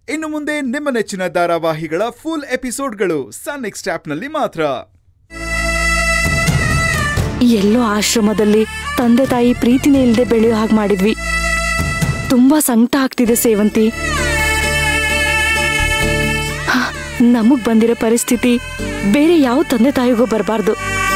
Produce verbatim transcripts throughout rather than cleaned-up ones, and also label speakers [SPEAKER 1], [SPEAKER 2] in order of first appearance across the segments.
[SPEAKER 1] ಇನ್ನು ಮುಂದೆ ನಿಮ್ಮ ನೆಚ್ಚಿನ ಧಾರಾವಾಹಿಗಳ ಫುಲ್ ಎಪಿಸೋಡ್ಗಳು ಸನ್ ನೆಕ್ಸ್ಟ್ ಆಪ್ನಲ್ಲಿ ಮಾತ್ರ.
[SPEAKER 2] ಎಲ್ಲೋ ಆಶ್ರಮದಲ್ಲಿ ತಂದೆ ತಾಯಿ ಪ್ರೀತಿನೇ ಇಲ್ಲದೆ ಬೆಳೆಯೋ ಹಾಗೆ ಮಾಡಿದ್ವಿ. ತುಂಬಾ ಸಂಕಟ ಆಗ್ತಿದೆ ಸೇವಂತಿ. ನಮಗ್ ಬಂದಿರೋ ಪರಿಸ್ಥಿತಿ ಬೇರೆ ಯಾವ ತಂದೆ ತಾಯಿಗೂ ಬರಬಾರ್ದು.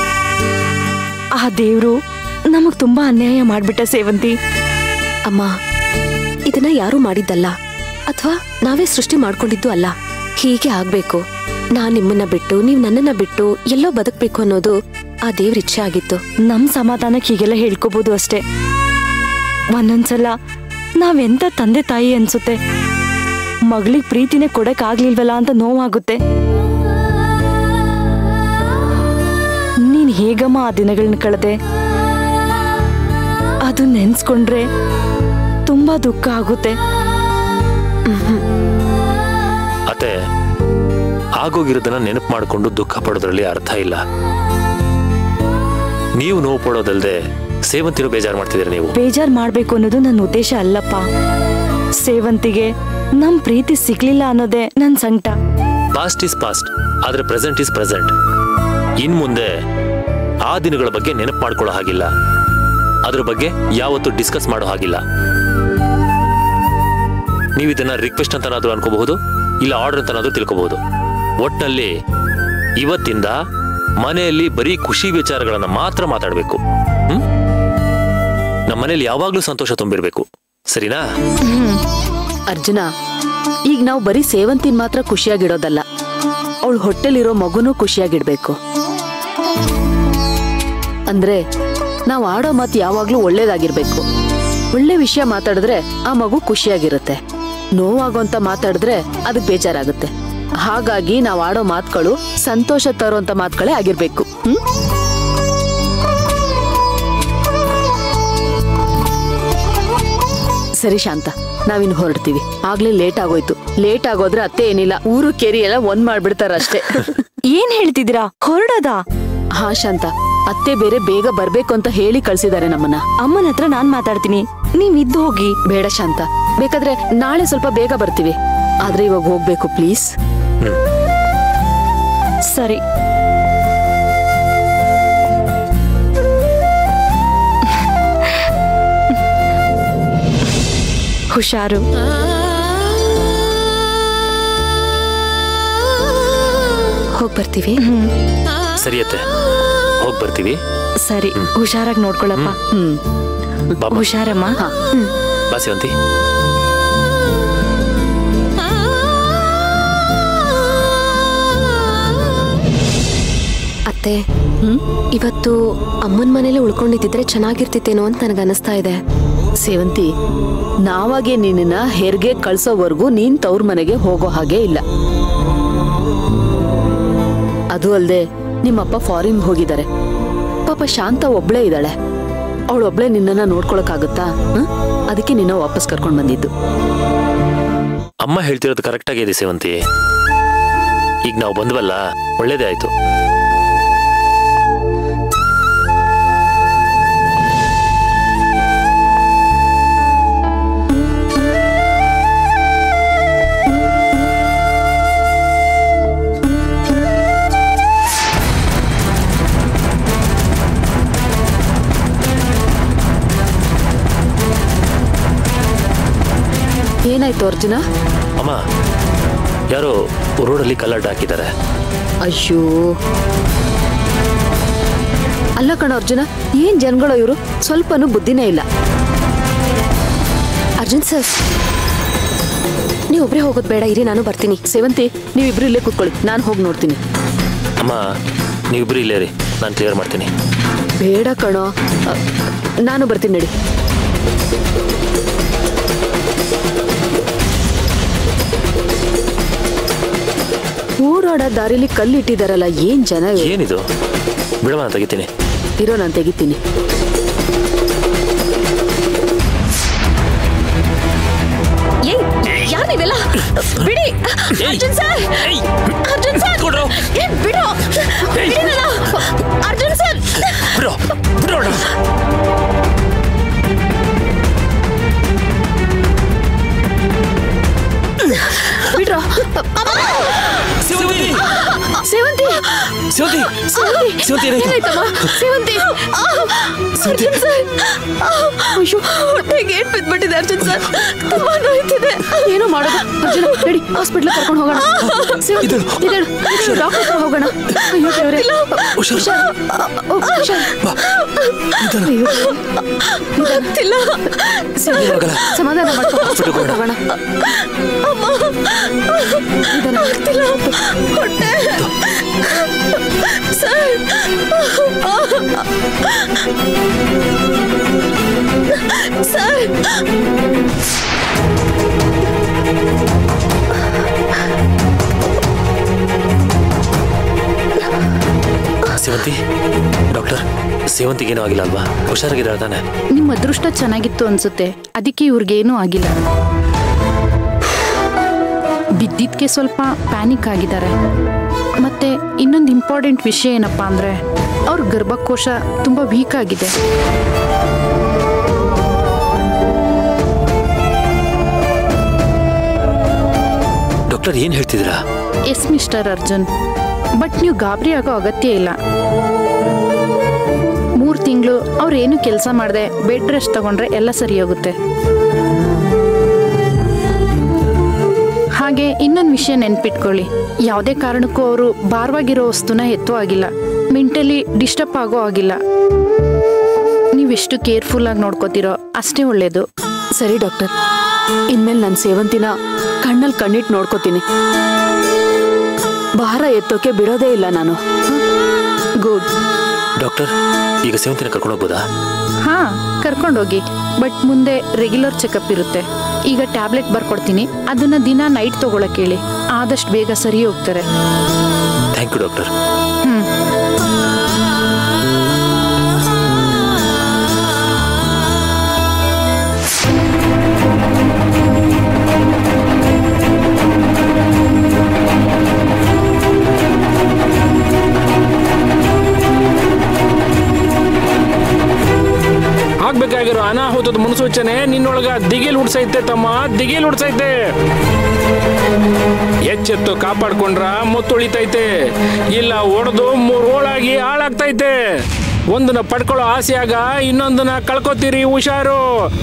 [SPEAKER 2] ಆ ದೇವ್ರು ನಮಗ್ ತುಂಬಾ ಅನ್ಯಾಯ ಮಾಡ್ಬಿಟ್ಟ ಸೇವಂತಿ.
[SPEAKER 3] ಅಮ್ಮ, ಇದನ್ನ ಯಾರು ಮಾಡಿದ್ದಲ್ಲ ಅಥವಾ ನಾವೇ ಸೃಷ್ಟಿ ಮಾಡ್ಕೊಂಡಿದ್ದು ಅಲ್ಲ. ಹೀಗೆ ಆಗ್ಬೇಕು, ನಾನ್ ನಿಮ್ಮನ್ನ ಬಿಟ್ಟು ನೀವ್ ನನ್ನನ್ನ ಬಿಟ್ಟು ಎಲ್ಲೋ ಬದುಕ್ಬೇಕು ಅನ್ನೋದು ಆ ದೇವ್ರ ಇಚ್ಛೆ ಆಗಿತ್ತು.
[SPEAKER 2] ನಮ್ ಸಮಾಧಾನಕ್ಕೆ ಹೀಗೆಲ್ಲ ಹೇಳ್ಕೋಬಹುದು ಅಷ್ಟೇ. ಒಂದೊಂದ್ಸಲ ನಾವೆಂತ ತಂದೆ ತಾಯಿ ಅನ್ಸುತ್ತೆ. ಮಗಳಿಗೆ ಪ್ರೀತಿನೇ ಕೊಡಕ್ ಆಗ್ಲಿಲ್ವಲ್ಲ ಅಂತ ನೋವಾಗುತ್ತೆ. ನೀನ್ ಹೇಗಮ್ಮ ಆ ದಿನಗಳನ್ನ ಕಳೆದೆ? ಅದು ನೆನ್ಸ್ಕೊಂಡ್ರೆ ತುಂಬಾ ದುಃಖ ಆಗುತ್ತೆ.
[SPEAKER 4] ಅತ್ತೆ, ಆಗೋಗಿರೋದನ್ನ ನೆನಪು ಮಾಡಿಕೊಂಡು ದುಃಖ ಪಡೋದ್ರಲ್ಲಿ ಅರ್ಥ ಇಲ್ಲ. ನೀವು ನೋವು ಪಡೋದಲ್ದೆ ಸೇವಂತಿನೂ ಬೇಜಾರು ಮಾಡ್ತಿದ್ದೀರ. ನೀವು
[SPEAKER 2] ಬೇಜಾರ್ ಮಾಡ್ಬೇಕು ಅನ್ನೋದು ನನ್ನ ಉದ್ದೇಶ ಅಲ್ಲಪ್ಪ. ಸೇವಂತಿಗೆ ನಮ್ ಪ್ರೀತಿ ಸಿಗ್ಲಿಲ್ಲ ಅನ್ನೋದೇ ನನ್ ಸಂಕಟ.
[SPEAKER 4] ಪಾಸ್ಟ್ ಇಸ್ ಪಾಸ್ಟ್, ಆದ್ರೆ ಪ್ರೆಸೆಂಟ್ ಇಸ್ ಪ್ರೆಸೆಂಟ್. ಇನ್ ಮುಂದೆ ಆ ದಿನಗಳ ಬಗ್ಗೆ ನೆನಪು ಮಾಡ್ಕೊಳ್ಳೋ ಹಾಗಿಲ್ಲ. ಅದ್ರ ಬಗ್ಗೆ ಯಾವತ್ತೂ ಡಿಸ್ಕಸ್ ಮಾಡೋ ಹಾಗಿಲ್ಲ. ನೀವು ಇದನ್ನ ರಿಕ್ವೆಸ್ಟ್ ಅಂತನಾದ್ರೂ ಅನ್ಕೋಬಹುದು, ಇಲ್ಲ ಆರ್ಡರ್ ಅಂತನಾದ್ರೂ ತಿಳ್ಕೋಬಹುದು. ಒಟ್ನಲ್ಲಿ ಇವತ್ತಿಂದ ಮನೆಯಲ್ಲಿ ಬರೀ ಖುಷಿ ವಿಚಾರಗಳನ್ನ ಮಾತ್ರ ಮಾತಾಡ್ಬೇಕು. ಹ್ಮ್ ನಮ್ಮ ಮನೇಲಿ ಯಾವಾಗ್ಲೂ ಸಂತೋಷ ತುಂಬಿರ್ಬೇಕು, ಸರಿನಾ?
[SPEAKER 5] ಅರ್ಜುನ, ಈಗ ನಾವು ಬರೀ ಸೇವಂತಿನ ಮಾತ್ರ ಖುಷಿಯಾಗಿಡೋದಲ್ಲ, ಅವಳು ಹೊಟ್ಟೆಲಿರೋ ಮಗುನೂ ಖುಷಿಯಾಗಿಡ್ಬೇಕು. ಅಂದ್ರೆ ನಾವು ಆಡೋ ಮಾತು ಯಾವಾಗ್ಲೂ ಒಳ್ಳೇದಾಗಿರ್ಬೇಕು. ಒಳ್ಳೆ ವಿಷಯ ಮಾತಾಡಿದ್ರೆ ಆ ಮಗು ಖುಷಿಯಾಗಿರುತ್ತೆ. ನೋವಾಗೋಂತ ಮಾತಾಡಿದ್ರೆ ಅದಕ್ಕೆ ಬೇಜಾರಾಗುತ್ತೆ. ಹಾಗಾಗಿ ನಾವು ಆಡೋ ಮಾತುಗಳು ಸಂತೋಷ ತರುವಂತ ಮಾತುಗಳೇ ಆಗಿರ್ಬೇಕು. ಹ್ಮ್ ಸರಿ ಶಾಂತ, ನಾವಿನ್ ಹೊರಡ್ತೀವಿ. ಆಗ್ಲೇ ಲೇಟ್ ಆಗೋಯ್ತು. ಲೇಟ್ ಆಗೋದ್ರೆ ಅತ್ತೆ ಏನಿಲ್ಲ, ಊರು ಕೇರಿ ಎಲ್ಲ ಒಂದ್ ಮಾಡ್ಬಿಡ್ತಾರ ಅಷ್ಟೇ.
[SPEAKER 2] ಏನ್ ಹೇಳ್ತಿದ್ದೀರಾ? ಹೊರಡೋದಾ?
[SPEAKER 5] ಹಾ ಶಾಂತ, ಅತ್ತೆ ಬೇರೆ ಬೇಗ ಬರ್ಬೇಕು ಅಂತ ಹೇಳಿ ಕಳ್ಸಿದ್ದಾರೆ ನಮ್ಮನ್ನ.
[SPEAKER 2] ಅಮ್ಮನ ಹತ್ರ ನಾನ್ ಮಾತಾಡ್ತೀನಿ, ನೀವ್ ಇದ್ದು ಹೋಗಿ.
[SPEAKER 5] ಬೇಡ ಶಾಂತ, ಬೇಕಾದ್ರೆ ನಾಳೆ ಸ್ವಲ್ಪ ಬೇಗ ಬರ್ತೀವಿ. ಆದ್ರೆ ಇವಾಗ ಹೋಗ್ಬೇಕು ಪ್ಲೀಸ್.
[SPEAKER 2] ಸರಿ. ಹುಷಾರು.
[SPEAKER 3] ಹೋಗ್ ಬರ್ತೀವಿ.
[SPEAKER 4] ಸರಿಯತ್ತೆ, ಹೋಗ್ ಬರ್ತೀವಿ.
[SPEAKER 2] ಸರಿ, ಹುಷಾರಾಗಿ ನೋಡ್ಕೊಳಪ್ಪ.
[SPEAKER 5] ಹ್ಮ್
[SPEAKER 2] ಹುಷಾರಮ್ಮ.
[SPEAKER 4] ಬಾಸಿವಂತಿ.
[SPEAKER 3] ಅತ್ತೆ, ಇವತ್ತು ಅಮ್ಮನ ಮನೇಲಿ ಉಳ್ಕೊಂಡಿದ್ದಿದ್ರೆ ಚೆನ್ನಾಗಿರ್ತಿತ್ತೇನೋ ಅಂತ ನನಗೆ ಅನಿಸ್ತಾ ಇದೆ.
[SPEAKER 5] ಸೇವಂತಿ, ನಾವಾಗೆ ನಿನ್ನ ಹೆರಿಗೆ ಕಳ್ಸೋವರೆಗೂ ನೀನ್ ತವ್ರ ಮನೆಗೆ ಹೋಗೋ ಹಾಗೆ ಇಲ್ಲ. ಅದು ಅಲ್ದೆ ನಿಮ್ಮಪ್ಪ ಫಾರಿನ್ ಹೋಗಿದ್ದಾರೆ. ಪಾಪ ಶಾಂತ ಒಬ್ಳೇ ಇದ್ದಾಳೆ. ಅವಳೊಬ್ಳೆ ನಿನ್ನನ್ನ ನೋಡ್ಕೊಳಕ್ಕಾಗುತ್ತಾ? ಅದಕ್ಕೆ ನಿನ್ನ ವಾಪಸ್ ಕರ್ಕೊಂಡ್ ಬಂದಿದ್ದು.
[SPEAKER 4] ಅಮ್ಮ ಹೇಳ್ತಿರೋದು ಕರೆಕ್ಟ್ ಆಗಿದೆ ಸೇವಂತಿ. ಈಗ ನಾವು ಬಂದ್ವಲ್ಲ, ಒಳ್ಳೇದೇ ಆಯ್ತು.
[SPEAKER 5] ಏನಾಯ್ತು ಅರ್ಜುನ?
[SPEAKER 4] ಅಮ್ಮ, ಯಾರೋ ರೋಡಲ್ಲಿ ಕಲ್ಲಡ್ಡ ಹಾಕಿದ್ದಾರೆ.
[SPEAKER 5] ಅಯ್ಯೋ, ಅಲ್ಲ ಕಣ ಅರ್ಜುನ, ಏನ್ ಜನಗಳು ಇವರು, ಸ್ವಲ್ಪನೂ ಬುದ್ಧಿನೇ ಇಲ್ಲ.
[SPEAKER 3] ಅರ್ಜುನ್ ಸರ್, ನೀವೊಬ್ರೇ ಹೋಗೋದು ಬೇಡ, ಇರಿ ನಾನು ಬರ್ತೀನಿ.
[SPEAKER 5] ಸೇವಂತಿ, ನೀವಿಬ್ರು ಇಲ್ಲೇ ಕೂತ್ಕೊಳ್ಳಿ, ನಾನು ಹೋಗಿ ನೋಡ್ತೀನಿ.
[SPEAKER 4] ಅಮ್ಮ, ನೀವಿಬ್ರು ಇಲ್ಲೇ ರೀ, ನಾನು ಕ್ಲಿಯರ್ ಮಾಡ್ತೀನಿ.
[SPEAKER 5] ಬೇಡ ಕಣೋ, ನಾನು ಬರ್ತೀನಿ ನಡಿ. ಓಡಾಡ ದಾರಿಲಿ ಕಲ್ಲಿಟ್ಟಿದಾರಲ್ಲ, ಏನ್ ಜನ.
[SPEAKER 4] ಏನಿದು? ಬಿಡವ, ನಾನು ತೆಗಿತೀನಿ.
[SPEAKER 5] ಇರೋ, ನಾನು ತೆಗಿತೀನಿ.
[SPEAKER 3] ಯಾರು ನೀವೆಲ್ಲ? ಬಿಡಿ ಅರ್ಜುನ್ ಸರ್, ಅರ್ಜುನ್ ಸರ್, ಬಿಡು, ಅರ್ಜುನ್ ಸರ್,
[SPEAKER 4] ಬಿಡು, ಬಿಡು. ಸೇವಂತಿ
[SPEAKER 5] ಸೇವಂತಿ
[SPEAKER 4] ಸೇವಂತಿ ಸೇವಂತಿ
[SPEAKER 5] ಏನಾಯ್ತಮ್ಮ? ಸೇವಂತಿ ಅರ್ಜುನ್ ಸರ್, ಅಯ್ಯೋ ಹೊಟ್ಟೆಗೆ ಏಟ್ ಬಿದ್ಬಿಟ್ಟಿದೆ ಅರ್ಜುನ್ ಸರ್, ತುಂಬಾ ನೋಯ್ತಿದೆ. ಏನೋ ಮಾಡೋದು ಅರ್ಜುನ್, ನಡಿ ಹಾಸ್ಪಿಟ್ಲ್ ಕರ್ಕೊಂಡು ಹೋಗೋಣ. ಸೇವಂತಿ ಇದಳು ಡಾಕ್ಟರ್ ಹತ್ರ ಹೋಗೋಣ. ಅಯ್ಯೋ ದೇವ್ರೆ, ಹುಷಾರ್ ಹುಷಾರ್. ಗೊತ್ತಿಲ್ಲ, ಸಮಾಧಾನ ಮಾಡ್ಕೊಂಡು ಹೋಗೋಣ. ಆಗ್ತಿಲ್ಲ ಹೊಟ್ಟೆ ಸರ್. ಸರ್
[SPEAKER 4] ಸೇವಂತಿ, ಡಾಕ್ಟರ್ ಸೇವಂತಿಗೇನೂ ಆಗಿಲ್ಲ ಅಲ್ವಾ? ಹುಷಾರಾಗಿದ್ದಾಳೆ ತಾನೆ?
[SPEAKER 5] ನಿಮ್ಮ ಅದೃಷ್ಟ ಚೆನ್ನಾಗಿತ್ತು ಅನ್ಸುತ್ತೆ, ಅದಕ್ಕೆ ಇವ್ರಿಗೇನೂ ಆಗಿಲ್ಲ. ಬಿದ್ದಿದ್ಕೆ ಸ್ವಲ್ಪ ಪ್ಯಾನಿಕ್ ಆಗಿದ್ದಾರೆ. ಮತ್ತೆ ಇನ್ನೊಂದು ಇಂಪಾರ್ಟೆಂಟ್ ವಿಷಯ ಏನಪ್ಪಾ ಅಂದ್ರೆ ಅವ್ರ ಗರ್ಭಕೋಶ ತುಂಬಾ ವೀಕ್ ಆಗಿದೆ.
[SPEAKER 4] ಡಾಕ್ಟರ್ ಏನ್ ಹೇಳ್ತಿದ್ದೀರಾ?
[SPEAKER 5] ಎಸ್ ಮಿಸ್ಟರ್ ಅರ್ಜುನ್, ಬಟ್ ನೀವು ಗಾಬರಿ ಆಗೋ ಅಗತ್ಯ ಇಲ್ಲ. ಮೂರು ತಿಂಗಳು ಅವ್ರೇನು ಕೆಲಸ ಮಾಡದೆ ಬೆಡ್ ರೆಸ್ಟ್ ತಗೊಂಡ್ರೆ ಎಲ್ಲ ಸರಿ ಹೋಗುತ್ತೆ. ಹಾಗೆ ಇನ್ನೊಂದು ವಿಷಯ ನೆನ್ಪಿಟ್ಕೊಳ್ಳಿ, ಯಾವುದೇ ಕಾರಣಕ್ಕೂ ಅವರು ಭಾರವಾಗಿರೋ ವಸ್ತುನ ಎತ್ತೋ ಆಗಿಲ್ಲ, ಮೆಂಟಲಿ ಡಿಸ್ಟರ್ಬ್ ಆಗೋ ಆಗಿಲ್ಲ. ನೀವೆಷ್ಟು ಕೇರ್ಫುಲ್ ಆಗಿ ನೋಡ್ಕೋತಿರೋ ಅಷ್ಟೇ ಒಳ್ಳೇದು.
[SPEAKER 2] ಸರಿ ಡಾಕ್ಟರ್, ಇನ್ಮೇಲೆ ನನ್ನ ಸೇವಂತಿನ ಕಣ್ಣಲ್ಲಿ ಕಣ್ಣಿಟ್ಟು ನೋಡ್ಕೋತೀನಿ. ಭಾರ ಎತ್ತೋಕೆ ಬಿಡೋದೇ ಇಲ್ಲ ನಾನು. ಗುಡ್.
[SPEAKER 4] ಡಾಕ್ಟರ್, ಈಗ ಸೇವಂತಿನ ಕರ್ಕೊಂಡು ಹೋಗ್ಬೋದಾ?
[SPEAKER 5] ಹಾ, ಕರ್ಕೊಂಡೋಗಿ. ಬಟ್ ಮುಂದೆ ರೆಗ್ಯುಲರ್ ಚೆಕಪ್ ಇರುತ್ತೆ. ಈಗ ಟ್ಯಾಬ್ಲೆಟ್ ಬರ್ಕೊಡ್ತೀನಿ, ಅದನ್ನ ದಿನ ನೈಟ್ ತಗೊಳಕ್ ಹೇಳಿ. ಆದಷ್ಟು ಬೇಗ ಸರಿ ಹೋಗ್ತಾರೆ.
[SPEAKER 4] Thank you doctor.
[SPEAKER 5] ಹ್ಮ್
[SPEAKER 6] ಆಗ್ಬೇಕಾಗಿರೋ ಅನಾಹುತದ ಮುನ್ಸೂಚನೆ ನಿನ್ನೊಳಗ ದಿಗಿಲ್ ಉಡ್ಸೈತೆ ತಮ್ಮ, ದಿಗಿಲ್ ಉಡ್ಸೈತೆ. ಎಚ್ಚೆತ್ತು ಕಾಪಾಡ್ಕೊಂಡ್ರ ಮುತ್ತುಳಿತೈತೆ, ಇಲ್ಲ ಒಡೆದು ಮೂರೋಳಾಗಿ ಹಾಳಾಗ್ತೈತೆ. ಒಂದನ್ನ ಪಡ್ಕೊಳ್ಳೋ ಆಸೆಯಾಗ ಇನ್ನೊಂದನ್ನ ಕಳ್ಕೊತೀರಿ, ಹುಷಾರು.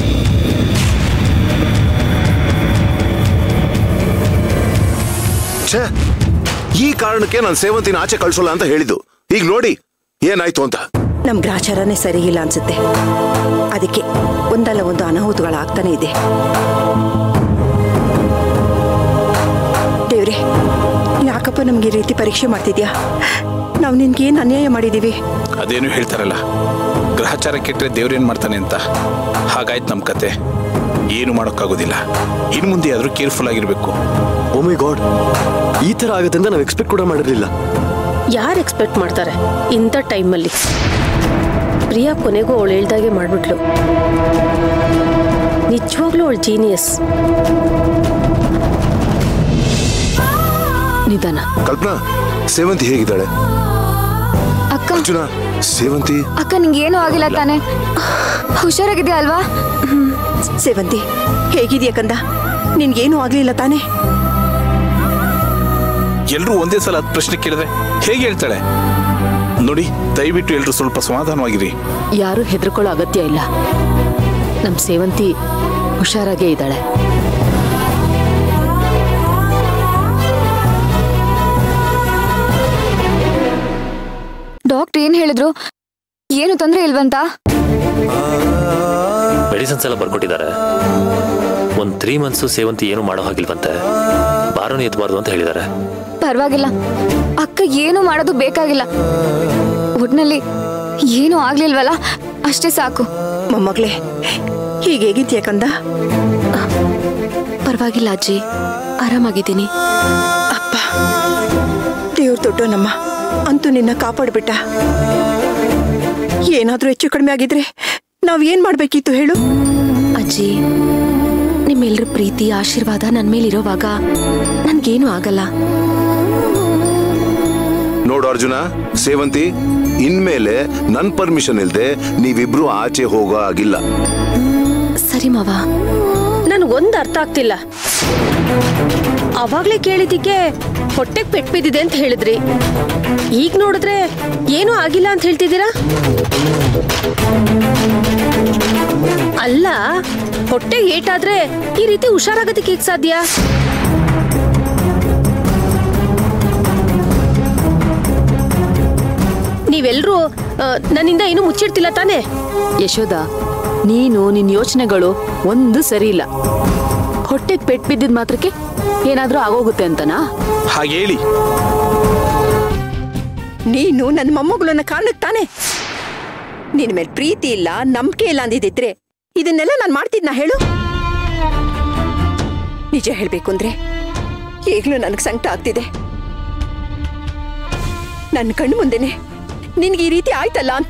[SPEAKER 7] ಛೇ, ಈ ಕಾರಣಕ್ಕೆ ನಾನು ಸೇವಂತಿನ ಆಚೆ ಕಳ್ಸೋಲ್ಲ ಅಂತ ಹೇಳಿದ್ದು. ಈಗ ನೋಡಿ ಏನಾಯ್ತು ಅಂತ.
[SPEAKER 8] ನಮ್ ಗ್ರಾಚಾರನೇ ಸರಿಯಿಲ್ಲ ಅನ್ಸುತ್ತೆ, ಅದಕ್ಕೆ ಒಂದಲ್ಲ ಒಂದು ಅನಾಹುತಗಳಾಗ್ತಾನೆ ಇದೆ. ದೇವ್ರೆ, ಯಾಕಪ್ಪ ನಮ್ಗೆ ಈ ರೀತಿ ಪರೀಕ್ಷೆ ಮಾಡ್ತಿದ್ಯಾ? ನಾವು ನಿನ್ಗೇನು ಅನ್ಯಾಯ ಮಾಡಿದೀವಿ?
[SPEAKER 9] ಅದೇನು ಹೇಳ್ತಾರಲ್ಲ, ಗ್ರಹಚಾರ ಕೆಟ್ಟರೆ ದೇವ್ರೇನ್ ಮಾಡ್ತಾನೆ ಅಂತ. ಹಾಗಾಯ್ತು ನಮ್ ಕತೆ. ಏನು ಮಾಡೋಕ್ಕಾಗೋದಿಲ್ಲ. ಇನ್ನು ಮುಂದೆ ಆದ್ರೂ ಕೇರ್ಫುಲ್ ಆಗಿರ್ಬೇಕು.
[SPEAKER 10] ಓ ಮೈ ಗಾಡ್, ಈ ತರ ಆಗುತ್ತೆ ಅಂತ ನಾವು ಎಕ್ಸ್ಪೆಕ್ಟ್ ಕೂಡ ಮಾಡಿರಲಿಲ್ಲ.
[SPEAKER 3] ಯಾರು ಎಕ್ಸ್ಪೆಕ್ಟ್ ಮಾಡ್ತಾರೆ ಇಂಥ ಟೈಮಲ್ಲಿ? ಪ್ರಿಯಾ ಕೊನೆಗೂ ಅವಳು ಹೇಳ್ದಾಗೆ ಮಾಡ್ಬಿಟ್ಲು. ನಿಜವಾಗ್ಲೂ ಅವಳು ಜೀನಿಯಸ್.
[SPEAKER 2] ನಿಧಾನ.
[SPEAKER 7] ಕಲ್ಪನಾ, ಸೇವಂತಿ ಹೇಗಿದ್ದಾಳೆ?
[SPEAKER 11] ಅಕ್ಕ,
[SPEAKER 7] ಅರ್ಜುನ, ಸೇವಂತಿ
[SPEAKER 11] ಅಕ್ಕ ನಿಂಗೇನು ಆಗಿಲ್ಲ ತಾನೆ? ಹುಷಾರಾಗಿದೆಯಾ ಅಲ್ವಾ?
[SPEAKER 8] ಸೇವಂತಿ ಹೇಗಿದೆಯಾ ಕಂದ? ನಿನ್ಗೇನು ಆಗ್ಲಿಲ್ಲ ತಾನೆ?
[SPEAKER 9] ಎಲ್ರೂ ಒಂದೇ ಸಲ ಹತ್ತು ಪ್ರಶ್ನೆ ಕೇಳಿದ್ರೆ ಹೇಗೆ ಹೇಳ್ತಾಳೆ? ನೋಡಿ, ದಯವಿಟ್ಟು ಎಲ್ರು ಸ್ವಲ್ಪ ಸಮಾಧಾನವಾಗಿರಿ.
[SPEAKER 5] ಯಾರು ಹೆದರ್ಕೊಳ್ಳೋ ಅಗತ್ಯ ಇಲ್ಲ. ನಮ್ ಸೇವಂತಿ ಹುಷಾರಾಗೇ ಇದ್ದಾಳೆ.
[SPEAKER 11] ಡಾಕ್ಟರ್ ಏನ್ ಹೇಳಿದ್ರು? ಏನು ತೊಂದ್ರೆ ಇಲ್ವಂತ?
[SPEAKER 4] ಮೆಡಿಸಿನ್ಸ್ ಎಲ್ಲ ಬರ್ಕೊಟ್ಟಿದ್ದಾರೆ. ಒಂದ್ ತ್ರೀ ಮಂತ್ಸ್ ಸೇವಂತಿ ಏನು ಮಾಡೋ ಹಾಗಿಲ್ವಂತೆ, ಬಾರನು ಎತ್ತಬಾರ್ದು ಅಂತ ಹೇಳಿದ್ದಾರೆ.
[SPEAKER 11] ಪರವಾಗಿಲ್ಲ ಅಕ್ಕ, ಏನು ಮಾಡೋದು ಬೇಕಾಗಿಲ್ಲ. ಒಟ್ನಲ್ಲಿ ಏನು ಆಗ್ಲಿಲ್ವಲ್ಲ, ಅಷ್ಟೇ ಸಾಕು.
[SPEAKER 8] ಮೊಮ್ಮಗಳೇ, ಹೀಗೆ ಹೇಗಿದ್ಯಾ ಕಂದ?
[SPEAKER 3] ಪರವಾಗಿಲ್ಲ ಅಜ್ಜಿ, ಆರಾಮಾಗಿದ್ದೀನಿ.
[SPEAKER 8] ಅಪ್ಪ ದೇವ್ರ ದೊಡ್ಡನಮ್ಮ, ಅಂತೂ ನಿನ್ನ ಕಾಪಾಡ್ಬಿಟ್ಟ. ಏನಾದ್ರೂ ಹೆಚ್ಚು ಕಡಿಮೆ ಆಗಿದ್ರೆ ನಾವ್ ಏನ್ ಮಾಡ್ಬೇಕಿತ್ತು ಹೇಳು?
[SPEAKER 3] ಅಜ್ಜಿ, ನಿಮ್ಮೆಲ್ಲರ ಪ್ರೀತಿ ಆಶೀರ್ವಾದ ನನ್ ಮೇಲಿರೋವಾಗ ನನ್ಗೇನು ಆಗಲ್ಲ.
[SPEAKER 7] ನೋಡು ಅರ್ಜುನ, ಸೇವಂತಿ, ಇನ್ಮೇಲೆ ನನ್ ಪರ್ಮಿಷನ್ ಇಲ್ದೆ ನೀವಿಬ್ರು ಆಚೆ ಹೋಗೋ ಆಗಿಲ್ಲ.
[SPEAKER 3] ಸರಿ ಮಾವ. ನನ್ಗೊಂದು ಅರ್ಥ ಆಗ್ತಿಲ್ಲ, ಅವಾಗ್ಲೇ ಕೇಳಿದ್ದಕ್ಕೆ ಹೊಟ್ಟೆಗೆ ಪೆಟ್ಟು ಬಿದ್ದಿದೆ ಅಂತ ಹೇಳಿದ್ರಿ. ಈಗ ನೋಡಿದ್ರೆ ಏನೂ ಆಗಿಲ್ಲ ಅಂತ ಹೇಳ್ತಿದ್ದೀರಾ? ಅಲ್ಲ, ಹೊಟ್ಟೆಗೆ ಏಟಾದ್ರೆ ಈ ರೀತಿ ಹುಷಾರಾಗೋದಕ್ಕೆ ಹೇಗೆ ಸಾಧ್ಯ? ನೀವೆಲ್ರೂ ನನ್ನಿಂದ ಏನು ಮುಚ್ಚಿಡ್ತಿಲ್ಲ ತಾನೇ?
[SPEAKER 5] ಯಶೋದ, ನೀನು ನಿನ್ ಯೋಚನೆಗಳು ಒಂದು ಸರಿ ಇಲ್ಲ. ಹೊಟ್ಟೆಗೆ ಪೆಟ್ಟು ಬಿದ್ದಿದ್ ಮಾತ್ರಕ್ಕೆ ಏನಾದ್ರೂ ಆಗೋಗುತ್ತೆ ಅಂತನಾ?
[SPEAKER 9] ಹಾಗೆ ಹೇಳಿ.
[SPEAKER 8] ನೀನು ನನ್ನ ಮೊಮ್ಮಗಳನ್ನ ಕಾರಣಕ್ಕೆ ತಾನೆ. ನಿನ್ ಮೇಲೆ ಪ್ರೀತಿ ಇಲ್ಲ, ನಂಬಿಕೆ ಇಲ್ಲ ಅಂದಿದ್ರೆ ಇದನ್ನೆಲ್ಲ ನಾನು ಮಾಡ್ತಿದ್ನ ಹೇಳು? ನಿಜ ಹೇಳ್ಬೇಕು ಅಂದ್ರೆ ಈಗ್ಲೂ ನನಗೆ ಸಂಕಟ ಆಗ್ತಿದೆ. ನನ್ನ ಕಣ್ಣು ಮುಂದೆನೆ ನಿನ್ಗೆ ಈ ರೀತಿ ಆಯ್ತಲ್ಲ ಅಂತ.